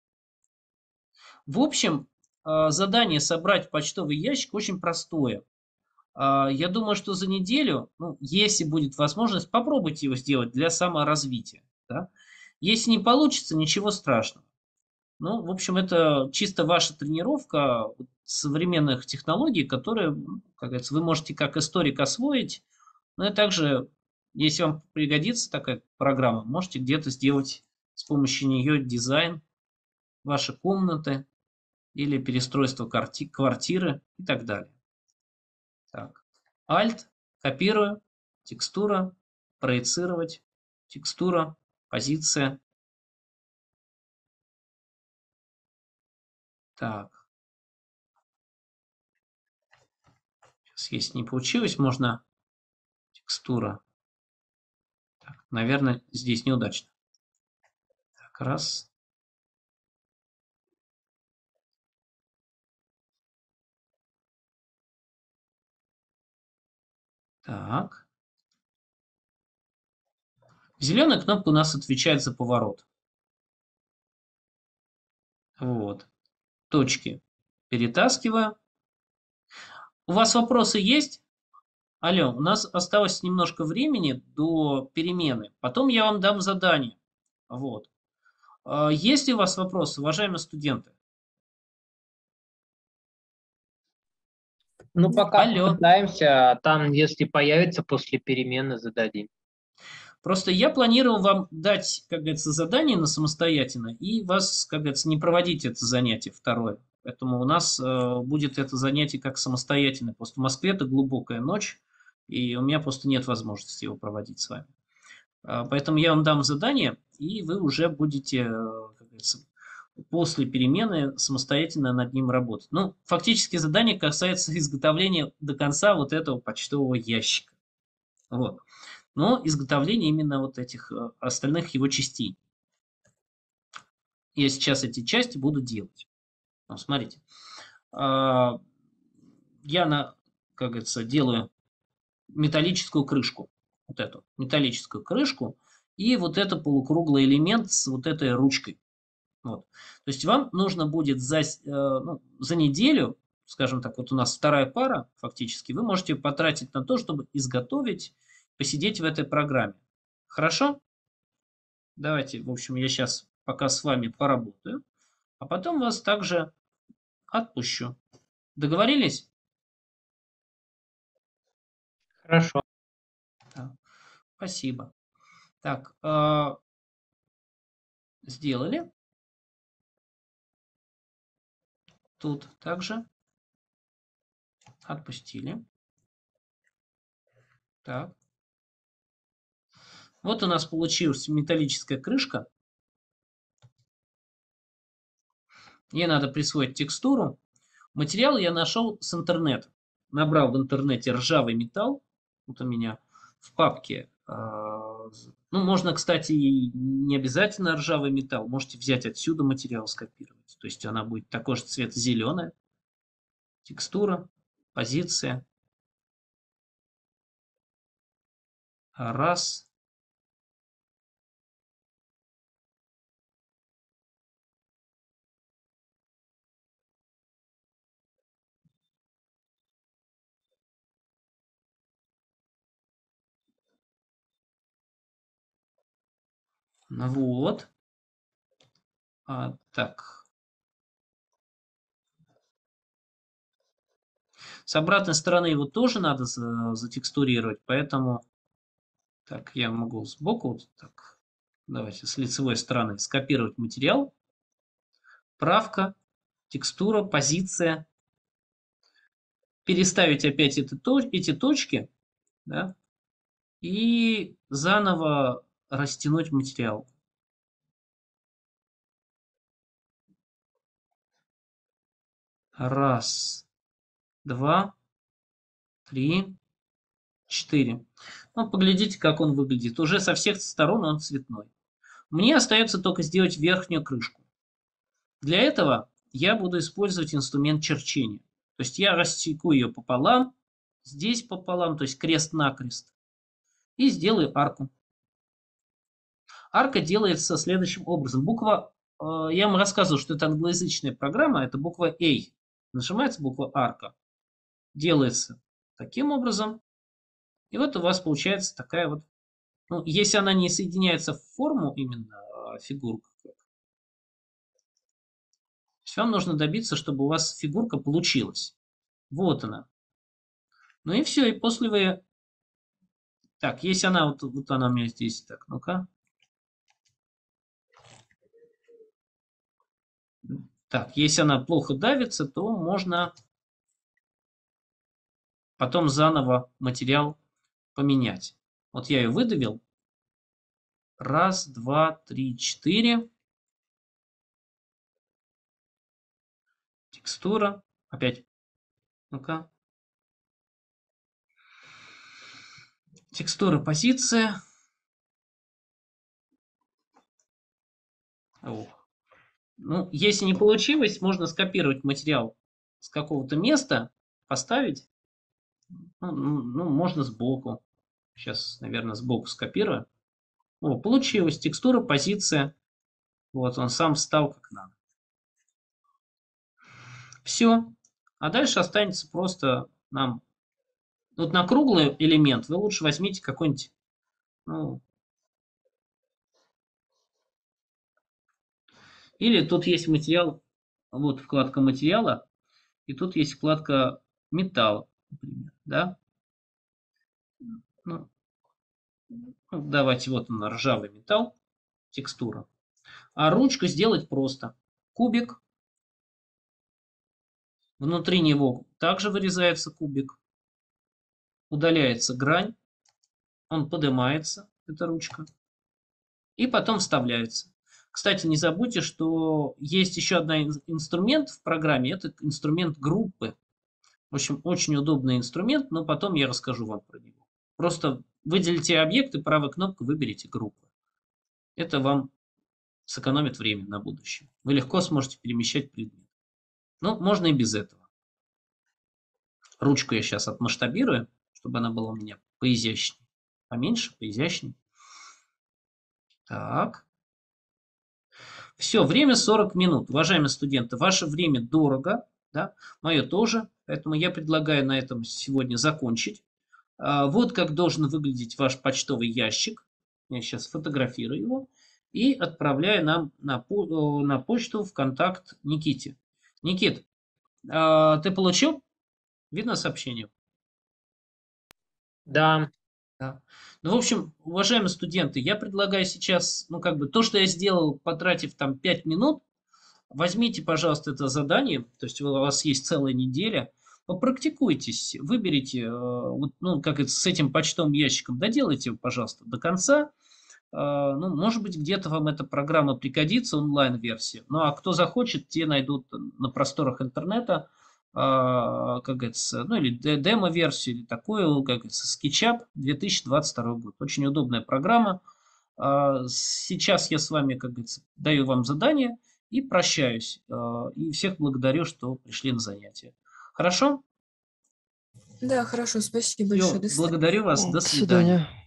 В общем, задание собрать почтовый ящик очень простое. Я думаю, что за неделю, если будет возможность, попробуйте его сделать для саморазвития. Да? Если не получится, ничего страшного. В общем, это чисто ваша тренировка современных технологий, которые, как говорится, вы можете как историк освоить, но и также, если вам пригодится такая программа, можете где-то сделать с помощью нее дизайн вашей комнаты или перестройство квартиры и так далее. Так, Alt, копирую, текстура, проецировать, текстура, позиция. Так. Сейчас, если не получилось, можно текстура. Так, наверное, здесь неудачно. Так, раз. Так. Зеленая кнопка у нас отвечает за поворот. Вот. Точки перетаскиваю. У вас вопросы есть? Алло, у нас осталось немножко времени до перемены. Потом я вам дам задание. Вот. Есть ли у вас вопросы, уважаемые студенты? Пока Алло. пытаемся, а там, если появится после перемены, зададим. Просто я планировал вам дать, как говорится, задание на самостоятельно и вас, как говорится, не проводить это занятие второе. Поэтому у нас будет это занятие как самостоятельное. Просто в Москве это глубокая ночь, и у меня просто нет возможности его проводить с вами. Поэтому я вам дам задание, и вы уже будете, как говорится, после перемены самостоятельно над ним работать. Фактически задание касается изготовления до конца вот этого почтового ящика. Вот. Но изготовление именно вот этих остальных его частей. Я сейчас эти части буду делать. Смотрите. Я, как говорится, делаю металлическую крышку. Вот эту металлическую крышку. И вот это полукруглый элемент с вот этой ручкой. Вот. То есть вам нужно будет за неделю, скажем так, вот у нас вторая пара фактически, вы можете потратить на то, чтобы изготовить, посидеть в этой программе. Хорошо? Давайте, в общем, я сейчас пока с вами поработаю, а потом вас также отпущу. Договорились? Хорошо. Да. Спасибо. Так, Сделали. Тут также отпустили. Так. Вот у нас получилась металлическая крышка. Ей надо присвоить текстуру. Материал я нашел с интернета. Набрал в интернете ржавый металл. Вот у меня в папке. Ну, можно, кстати, и не обязательно ржавый металл. Можете взять отсюда материал, скопировать. То есть она будет такого же цвета зеленая. Текстура, позиция. Раз. Ну вот. Так. С обратной стороны его тоже надо затекстурировать, поэтому так я могу сбоку, вот так, давайте с лицевой стороны скопировать материал, правка, текстура, позиция, переставить опять эти точки, да, и заново растянуть материал. Раз, два, три, четыре. Ну, поглядите, как он выглядит. Уже со всех сторон он цветной. Мне остается только сделать верхнюю крышку. Для этого я буду использовать инструмент черчения. То есть я рассеку ее пополам, здесь пополам, то есть крест-накрест, и сделаю арку. Арка делается следующим образом. Я вам рассказывал, что это англоязычная программа, это буква A. Нажимается буква арка, делается таким образом, и вот у вас получается такая вот, ну, если она не соединяется в форму именно фигурка, то есть вам нужно добиться, чтобы у вас фигурка получилась. Вот она. Ну и все, и после вы... Так, если она, вот она у меня здесь, так, ну-ка. Так, если она плохо давится, то можно потом заново материал поменять. Вот я ее выдавил. Раз, два, три, четыре. Текстура. Опять. Ну-ка. Текстура, позиция. О. Ну, если не получилось, можно скопировать материал с какого-то места, поставить. Ну, можно сбоку. Сейчас, наверное, сбоку скопирую. О, получилось. Текстура, позиция. Вот он сам встал как надо. Все. А дальше останется просто нам... Вот на круглый элемент вы лучше возьмите какой-нибудь... Ну, или тут есть материал, вот вкладка материала, и тут есть вкладка металл, например, да? Ну, давайте, вот он, ржавый металл, текстура. А ручку сделать просто. Кубик, внутри него также вырезается кубик, удаляется грань, он поднимается, эта ручка, и потом вставляется. Кстати, не забудьте, что есть еще один инструмент в программе, это инструмент группы. В общем, очень удобный инструмент, но потом я расскажу вам про него. Просто выделите объекты, правой кнопкой выберите группы. Это вам сэкономит время на будущее. Вы легко сможете перемещать предмет. Ну, можно и без этого. Ручку я сейчас отмасштабирую, чтобы она была у меня поизящнее. Поменьше, поизящнее. Так. Все, время 40 минут. Уважаемые студенты, ваше время дорого, да? Мое тоже. Поэтому я предлагаю на этом сегодня закончить. Вот как должен выглядеть ваш почтовый ящик. Я сейчас фотографирую его и отправляю нам на почту в контакт Никите. Никит, ты получил? Видно сообщение? Да, Да. Ну, в общем, уважаемые студенты, я предлагаю сейчас, ну, как бы, то, что я сделал, потратив там 5 минут, возьмите, пожалуйста, это задание, то есть у вас есть целая неделя, попрактикуйтесь, выберите, вот, ну, как это, с этим почтовым ящиком, доделайте его, пожалуйста, до конца. Ну, может быть, где-то вам эта программа пригодится, онлайн-версия. Ну, а кто захочет, те найдут на просторах интернета, как говорится, ну, или демо-версию, или такую, как говорится, SketchUp 2022 год. Очень удобная программа. Сейчас я с вами, как говорится, даю вам задание и прощаюсь. И всех благодарю, что пришли на занятие. Хорошо? Да, хорошо, спасибо большое. Все, До свидания. благодарю вас. До До свидания. свидания.